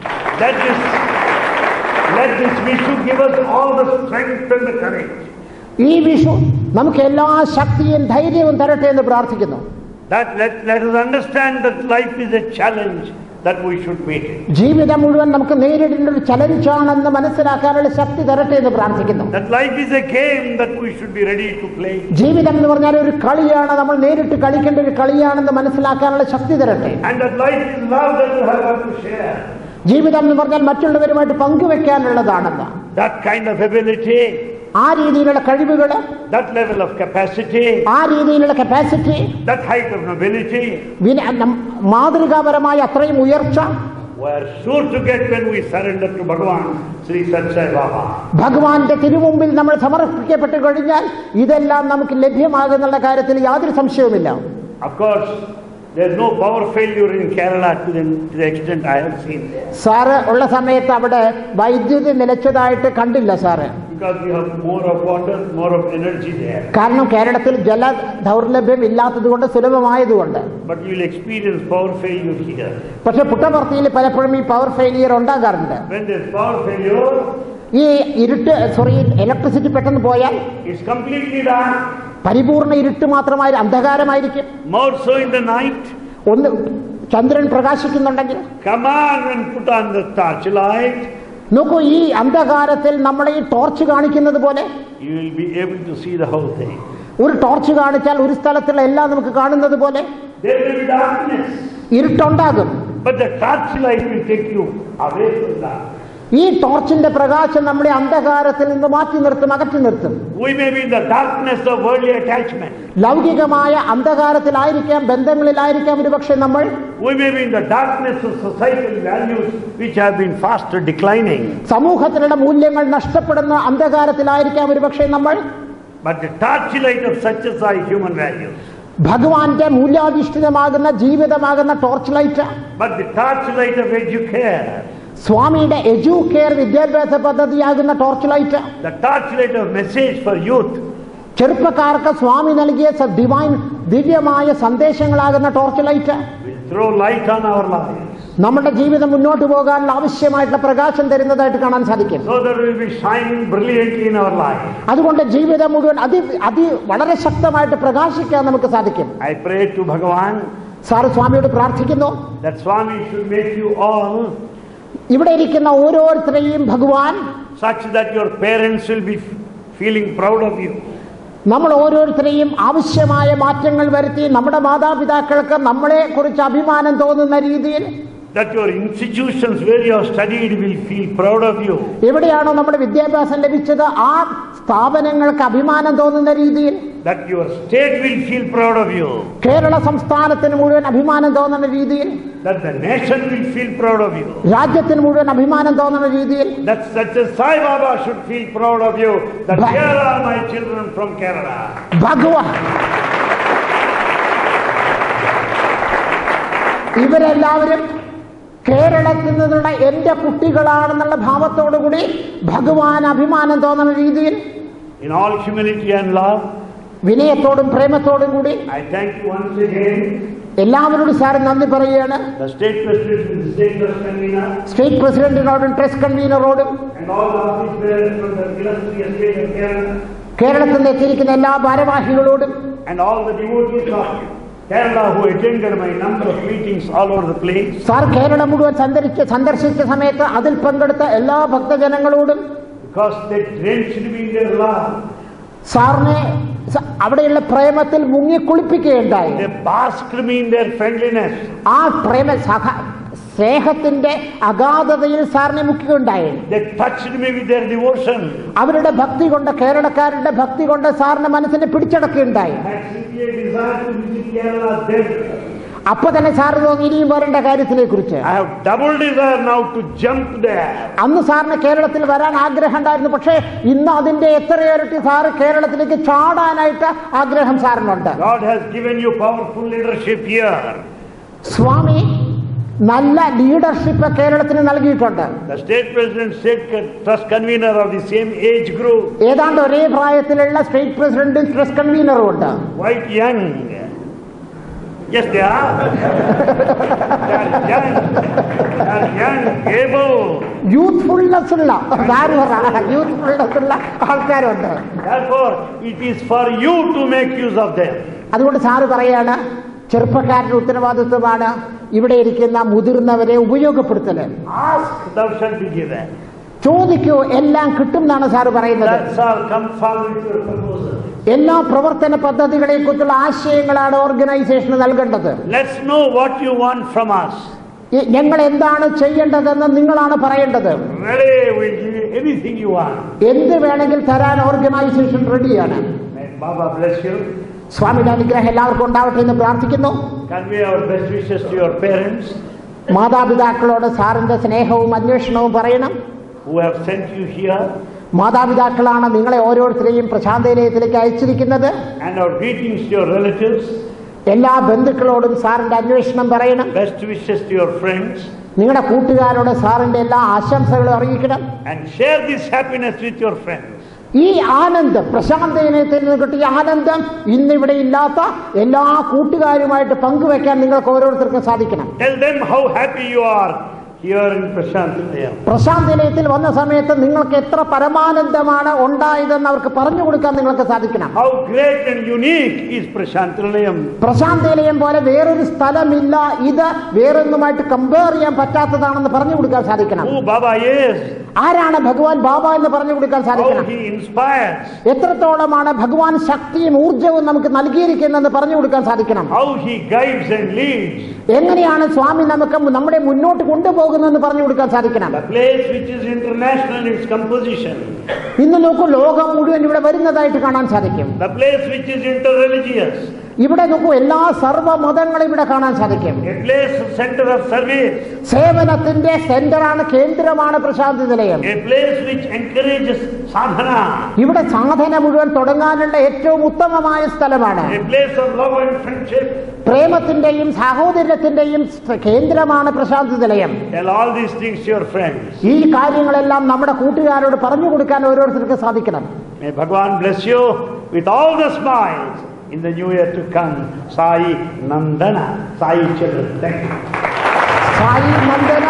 Let this Vishu give us all the strength and the courage. ഈ വിഷു നമുക്ക് എല്ലാ ശക്തിയും ധൈര്യവും തരട്ടെ എന്ന് പ്രാർത്ഥിക്കുന്നു. Let us understand that life is a challenge that we should meet it. ജീവിതം മുഴുവൻ നമുക്ക് നേരിടേണ്ട ഒരു ചലഞ്ചാണെന്ന് മനസ്സിലാക്കാനുള്ള ശക്തി തരട്ടെ എന്ന് പ്രാർത്ഥിക്കുന്നു. That life is a game that we should be ready to play. ജീവിതം എന്ന് പറഞ്ഞാൽ ഒരു കളിയാണ്, നമ്മൾ നേരിട്ട് കളിക്കേണ്ട ഒരു കളിയാണെന്ന് മനസ്സിലാക്കാനുള്ള ശക്തി തരട്ടെ. And that life is love that you have to share. ജീവിതം എന്ന് പറഞ്ഞാൽ മറ്റുള്ളവരുമായിട്ട് പങ്കുവെക്കാനുള്ളതാണെന്ന്. That kind of ability, ആ രീതിയിലുള്ള കഴിവുകൾ, that level of capacity, ആ രീതിയിലുള്ള capacity, that height of nobility, മാതൃകാപരമായ അത്രയും ഉയർച്ച we are sure to get when we surrender to Bhagavan Sri Sathya Sai Baba. ഭഗവാന്റെ തിരുമുമ്പിൽ നമ്മൾ സമർപ്പിക്കപ്പെട്ടു കഴിഞ്ഞാൽ ഇതെല്ലാം നമുക്ക് ലഭ്യമാകുന്നുള്ള കാര്യത്തിൽ യാതൊരു സംശയവുമില്ല. Of course, there is no power failure in Kerala to the extent I have seen there. Sir ഉള്ള സമയത്ത് അവിടെ വൈദ്യുതി നിലച്ചതായിട്ട് കണ്ടില്ല sir. Because we have more of water, more of energy there. കാരണം കേരളത്തിൽ ജല ദൗർലഭ്യം ഇല്ലാത്തതുകൊണ്ട്, സുലഭമായതുകൊണ്ട്. But you will experience power failure here. പക്ഷെ പുട്ടപർത്തിയിൽ പലപ്പോഴും ഈ പവർ ഫെയിലിയർ ഉണ്ടാകാറുണ്ട്. When there is power failure, ഈ ഇലക്ട്രിസിറ്റി പെട്ടെന്ന് പോയാൽ it's completely dark. പരിപൂർണ ഇരുട്ട് മാത്രമായി അന്ധകാരമായിരിക്കും. More so in the night. ഒന്ന് ചന്ദ്രൻ പ്രകാശിക്കുന്നുണ്ടെങ്കിൽ Come on and put on the torchlight. നോക്കൂ, ഈ അന്ധകാരത്തിൽ നമ്മളെ ഈ ടോർച്ച് കാണിക്കുന്നത് പോലെ You will be able to see the whole thing. ഒരു ടോർച്ച് കാണിച്ചാൽ ഒരു സ്ഥലത്തുള്ള എല്ലാം നമുക്ക് കാണുന്നത് പോലെ There will be darkness. ഇരുട്ടുണ്ടാകും. But the torchlight will take you away from that. ഈ ടോർച്ചിന്റെ പ്രകാശം നമ്മളെ അന്ധകാരത്തിൽ നിന്ന് മാറ്റി നിർത്തും, അകറ്റി നിർത്തും. We may be in the darkness of worldly attachment. ലൗകികമായ അന്ധകാരത്തിലായിരിക്കാം, ബന്ധങ്ങളിലായിരിക്കാം ഒരുപക്ഷെ നമ്മൾ. We may be in the darkness of societal values which have been fast declining. സമൂഹത്തിലുള്ള മൂല്യങ്ങൾ നഷ്ടപ്പെടുന്ന അന്ധകാരത്തിലായിരിക്കാം ഒരുപക്ഷെ നമ്മൾ. But the torchlight of Sathya Sai human values. ഭഗവാന്റെ മൂല്യാധിഷ്ഠിതമാകുന്ന ജീവിതമാകുന്ന torch light. But the torchlight of educare. സ്വാമിയുടെ എഡ്യൂക്കെയർ വിദ്യാഭ്യാസ പദ്ധതിയാകുന്ന torch light. The torchlight of message for youth. ചെറുപ്പക്കാർക്ക് സ്വാമി നൽകിയ ദിവ്യമായ സന്ദേശങ്ങളാകുന്ന torch light Will throw light on our lives. നമ്മുടെ ജീവിതം മുന്നോട്ട് പോകാനുള്ള ആവശ്യമായിട്ടുള്ള പ്രകാശം തരുന്നതായിട്ട് കാണാൻ സാധിക്കും. So that we will be shining brilliantly in our life. അതുകൊണ്ട് ജീവിതം മുഴുവൻ വളരെ ശക്തമായിട്ട് പ്രകാശിക്കാൻ നമുക്ക് സാധിക്കും. I pray to Bhagavan sir സ്വാമിയോട് പ്രാർത്ഥിക്കുന്നു, that Swami should make you all ഇവിടെ ഇരിക്കുന്ന ഓരോരുത്തരെയും ഭഗവാൻ such that your parents will be feeling proud of you. നമ്മൾ ഓരോരുത്തരെയും ആവശ്യമായ മാറ്റങ്ങൾ വരുത്തി നമ്മുടെ മാതാപിതാക്കൾക്ക് നമ്മളെ കുറിച്ച് അഭിമാനം തോന്നുന്ന രീതിയിൽ, that your institutions where you have studied will feel proud of you. എവിടെയാണോ നമ്മുടെ വിദ്യാഭ്യാസം ലഭിച്ചത് ആ സ്ഥാപനങ്ങൾക്ക് അഭിമാനം തോന്നുന്ന രീതിയിൽ, that your state will feel proud of you. Kerala സംസ്ഥാനത്തിന് മുഴുവൻ അഭിമാനം തോന്നുന്ന രീതിയിൽ, that the nation will feel proud of you. രാജ്യത്തിന് മുഴുവൻ അഭിമാനം തോന്നുന്ന രീതിയിൽ, that Sathya Sai Baba should feel proud of you. That here are my children from Kerala. ഭഗവാൻ ഇവരെല്ലാവരും കേരളത്തിൽ നിന്നുള്ള എന്റെ കുട്ടികളാണെന്നുള്ള ഭാവത്തോടുകൂടി ഭഗവാൻ അഭിമാനം തോന്നുന്ന രീതിയിൽ, in all humility and love, വിനയത്തോടും പ്രേമത്തോടും കൂടി I thank you once again. എല്ലാവരോടും സാർ നന്ദി പറയുകയാണ്. The state president and the state trust convener, state പ്രസിഡന്റിനോടും ട്രസ്റ്റ് കൺവീനറോടും and all the office bearers from the illustrious state of Kerala, കേരളത്തിൽ എത്തിയിരിക്കുന്ന എല്ലാ ഭാരവാഹികളോടും, and all the devotees of Kerala who attended my number of meetings all over the place. Sir Keralam മുഴുവൻ സന്ദർശിച്ച സമയത്ത് അതിൽ പങ്കെടുത്ത എല്ലാ ഭക്തജനങ്ങളോടും, Because they drenched me in their love. സാറിനെ അവിടെയുള്ള പ്രേമത്തിൽ മുങ്ങി കുളിപ്പിക്കുകയുണ്ടായി. They basked me in their friendliness. ആ സ്നേഹത്തിന്റെ അഗാധതയിൽ സാറിനെ മുക്കുകയുണ്ടായി. They touched me with their devotion. അവരുടെ ഭക്തി കൊണ്ട്, കേരളക്കാരുടെ ഭക്തി കൊണ്ട് സാറിന്റെ മനസ്സിനെ പിടിച്ചടക്കുകയുണ്ടായി. I had simply a desire to visit Kerala then. അപ്പൊ തന്നെ സാറ് തോന്നി ഇനിയും വരേണ്ട കാര്യത്തിനെ കുറിച്ച്. I have double desire now to jump there. അന്ന് സാറിന് കേരളത്തിൽ വരാൻ ആഗ്രഹം ഉണ്ടായിരുന്നു. പക്ഷേ ഇന്ന് അതിന്റെ എത്രയിരട്ടി സാറ് കേരളത്തിലേക്ക് ചാടാനായിട്ട് ആഗ്രഹം സാറിനുണ്ട്. God has given you powerful leadership here. സ്വാമി നല്ല ലീഡർഷിപ്പ് കേരളത്തിന് നൽകിയിട്ടുണ്ട്. The state president, state trust convener of the same age group. ഏതാണ്ട് ഒരേ പ്രായത്തിലുള്ള സ്റ്റേറ്റ് പ്രസിഡന്റും ട്രസ്റ്റ് കൺവീനറും ഉണ്ട്. Quite young. Yes, they are. They are young, able. Youthfulness ഉള്ള ആൾക്കാരുണ്ട്. Therefore, it is for you to make use of them. അതുകൊണ്ട് സാറ് പറയാണ്, ചെറുപ്പക്കാരുടെ ഉത്തരവാദിത്വമാണ് ഇവിടെ ഇരിക്കുന്ന മുതിർന്നവരെ ഉപയോഗപ്പെടുത്തല്. Ask, thou shalt be given. ചോദിക്കൂ, എല്ലാം കിട്ടും എന്നാണ് സാറ് പറയുന്നത്. That's all. Come forward with your proposal. എല്ലാ പ്രവർത്തന പദ്ധതികളെ കുറിച്ചുള്ള ആശയങ്ങളാണ് ഓർഗനൈസേഷന് നൽകേണ്ടത്. Let's know what you want from us. ഞങ്ങൾ എന്താണ് ചെയ്യേണ്ടതെന്ന് നിങ്ങളാണ് പറയേണ്ടത്. Ready, we'll give you anything you want. എന്ത് വേണമെങ്കിൽ തരാൻ ഓർഗനൈസേഷൻ റെഡിയാണ്. May Baba bless you. സ്വാമിയുടെ അനുഗ്രഹം എല്ലാവർക്കും ഉണ്ടാവട്ടെ എന്ന് പ്രാർത്ഥിക്കുന്നു. Convey our best wishes to your parents മാതാപിതാക്കളോട് സാറിന്റെ സ്നേഹവും അന്വേഷണവും പറയണം. who have sent you here, മാതാപിതാക്കളാണ് നിങ്ങളെ ഓരോരുത്തരെയും പ്രശാന്തിനിലയത്തിലേക്ക് അയച്ചിരിക്കുന്നത്. and our greetings to your relatives. എല്ലാ ബന്ധുക്കളോടും സാറിന്റെ അന്വേഷണം പറയണം. Best wishes to your friends, നിങ്ങളുടെ കൂട്ടുകാരോട് സാറിന്റെ എല്ലാ ആശംസകളും അറിയിക്കണം. and share this happiness with your friends. ഈ ആനന്ദം, പ്രശാന്തിനിലയത്തിൽ നിന്ന് കിട്ടിയ ആനന്ദം ഇന്നിവിടെ ഇല്ലാത്ത എല്ലാ കൂട്ടുകാരുമായിട്ട് പങ്കുവെക്കാൻ നിങ്ങൾക്ക് ഓരോരുത്തർക്കും സാധിക്കണം. Tell them how happy you are here in Prashantilayam. പ്രശാന്തിനിലയത്തിൽ വന്ന സമയത്ത് നിങ്ങൾക്ക് എത്ര പരമാനന്ദമാണ് ഉണ്ടായതെന്ന് അവർക്ക് പറഞ്ഞു കൊടുക്കാൻ നിങ്ങൾക്ക് സാധിക്കണം. How great and unique is Prashantilayam. പ്രശാന്തിനിലയം പോലെ വേറൊരു സ്ഥലമില്ല, ഇത് വേറൊന്നുമായിട്ട് കമ്പയർ ചെയ്യാൻ പറ്റാത്തതാണെന്ന് പറഞ്ഞു കൊടുക്കാൻ സാധിക്കണം. Who Baba is, ആരാണ് ഭഗവാൻ ബാബ എന്ന് പറഞ്ഞു കൊടുക്കാൻ how സാധിക്കണം. he inspires, എത്രത്തോളമാണ് ഭഗവാൻ ശക്തിയും ഊർജവും നമുക്ക് നൽകിയിരിക്കുന്നതെന്ന് പറഞ്ഞു കൊടുക്കാൻ സാധിക്കണം. how he guides and leads. എങ്ങനെയാണ് സ്വാമി നമുക്ക് നമ്മുടെ മുന്നോട്ട് കൊണ്ടുപോകുന്നതെന്ന് പറഞ്ഞു കൊടുക്കാൻ സാധിക്കണം. The place which is international in its composition. ഇന്ന് നോക്കൂ, ലോകം മുഴുവൻ ഇവിടെ വരുന്നതായിട്ട് കാണാൻ സാധിക്കും. The place which is interreligious. ഇവിടെ നോക്കൂ, എല്ലാ സർവ്വ മതങ്ങളും ഇവിടെ കാണാൻ സാധിക്കും. A place center of service. സേവനത്തിന്റെ സെന്ററാണ്, കേന്ദ്രമാണ് പ്രശാന്തി നിലയം. A place which encourages sadhana. ഇവിടെ സാധന മുഴുവൻ തുടങ്ങാനുള്ള ഏറ്റവും ഉത്തമമായ സ്ഥലമാണ്. A place of love and friendship. പ്രേമത്തിന്റെയും സാഹോദര്യത്തിന്റെയും കേന്ദ്രമാണ് പ്രശാന്തി നിലയം. Tell all these things to your friends. ഈ കാര്യങ്ങളെല്ലാം നമ്മുടെ കൂട്ടുകാരോട് പറഞ്ഞു കൊടുക്കാൻ ഓരോരുത്തർക്ക് സാധിക്കണം. May Bhagavan bless you with all the smiles in the new year to come. Sai Nandana, Sai children. Thank you. Sai Nandana.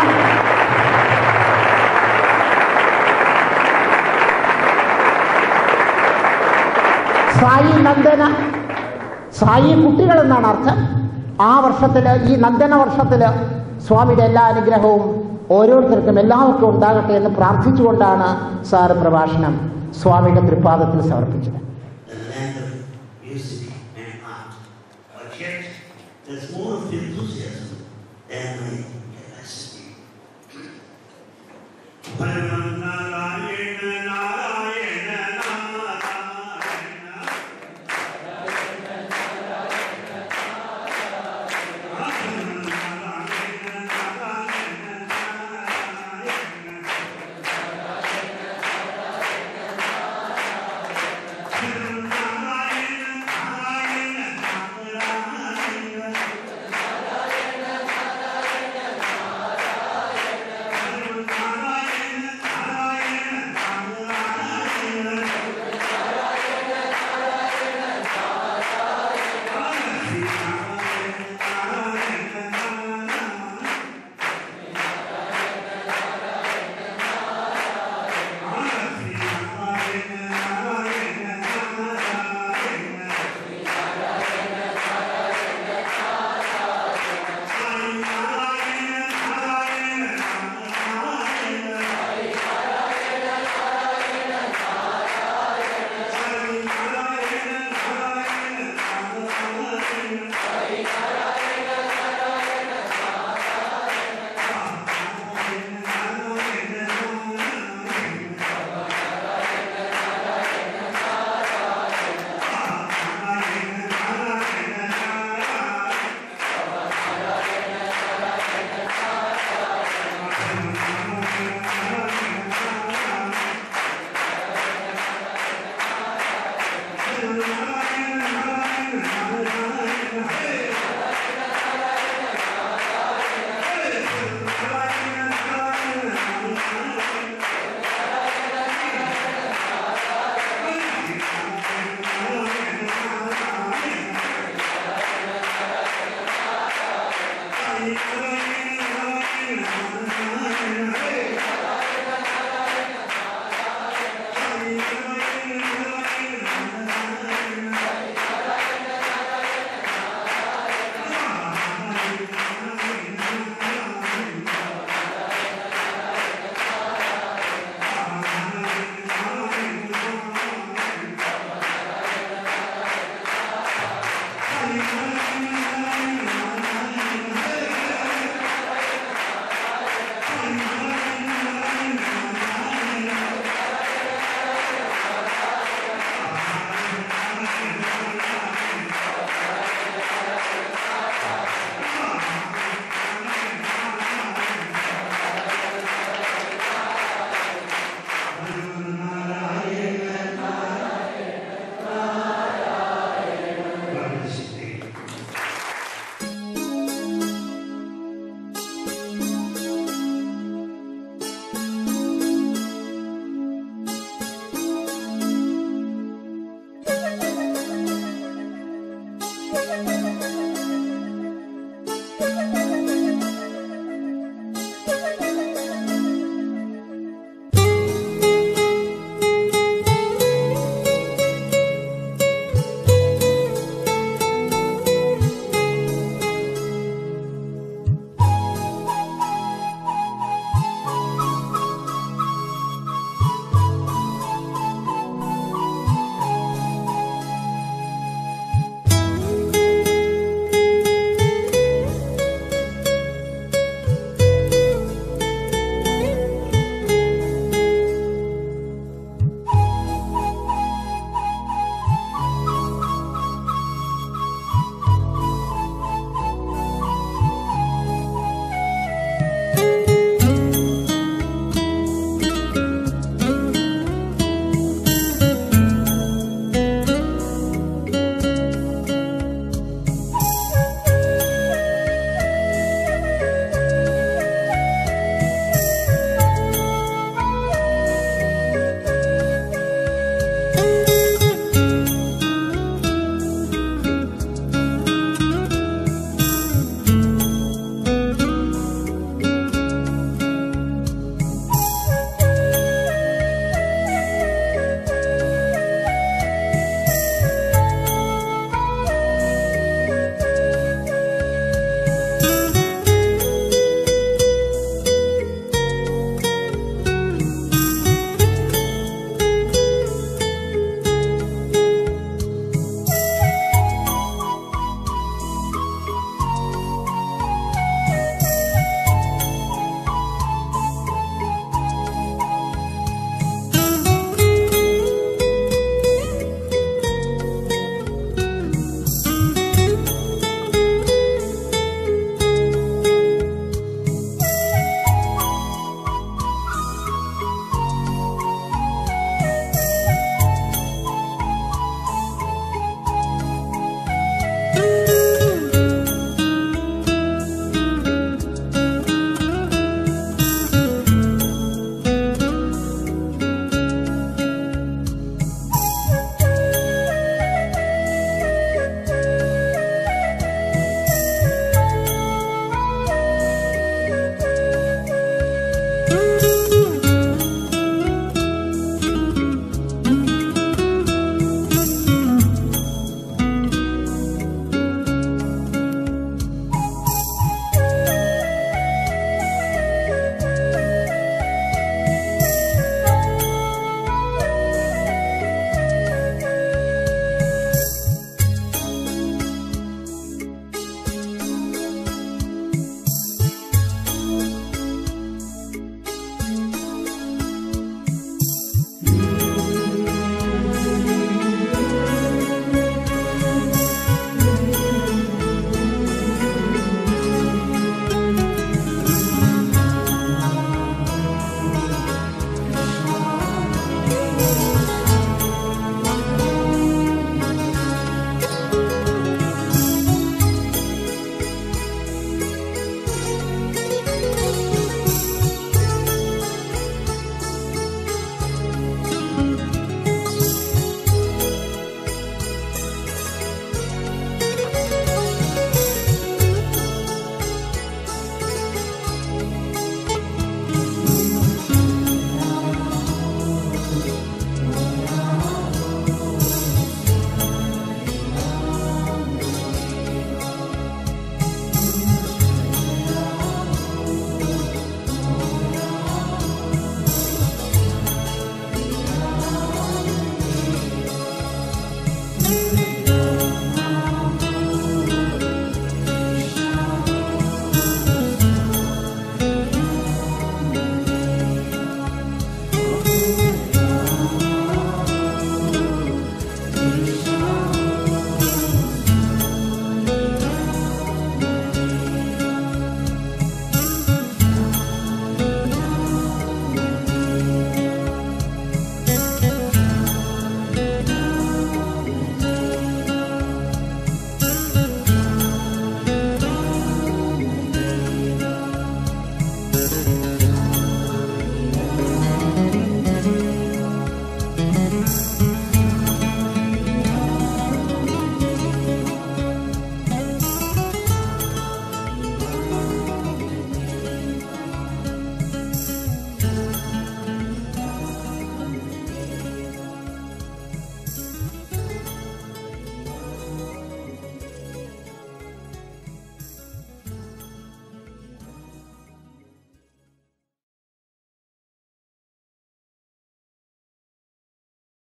Sai Nandana, Sai കുട്ടികൾ എന്നാണ് അർത്ഥം. ആ വർഷത്തില്, ഈ നന്ദന വർഷത്തില് സ്വാമിയുടെ എല്ലാ അനുഗ്രഹവും ഓരോരുത്തർക്കും എല്ലാവർക്കും ഉണ്ടാകട്ടെ എന്ന് പ്രാർത്ഥിച്ചുകൊണ്ടാണ് സാറ് പ്രഭാഷണം സ്വാമിയുടെ തൃപ്പാദത്തിൽ സമർപ്പിച്ചത്. Thank you.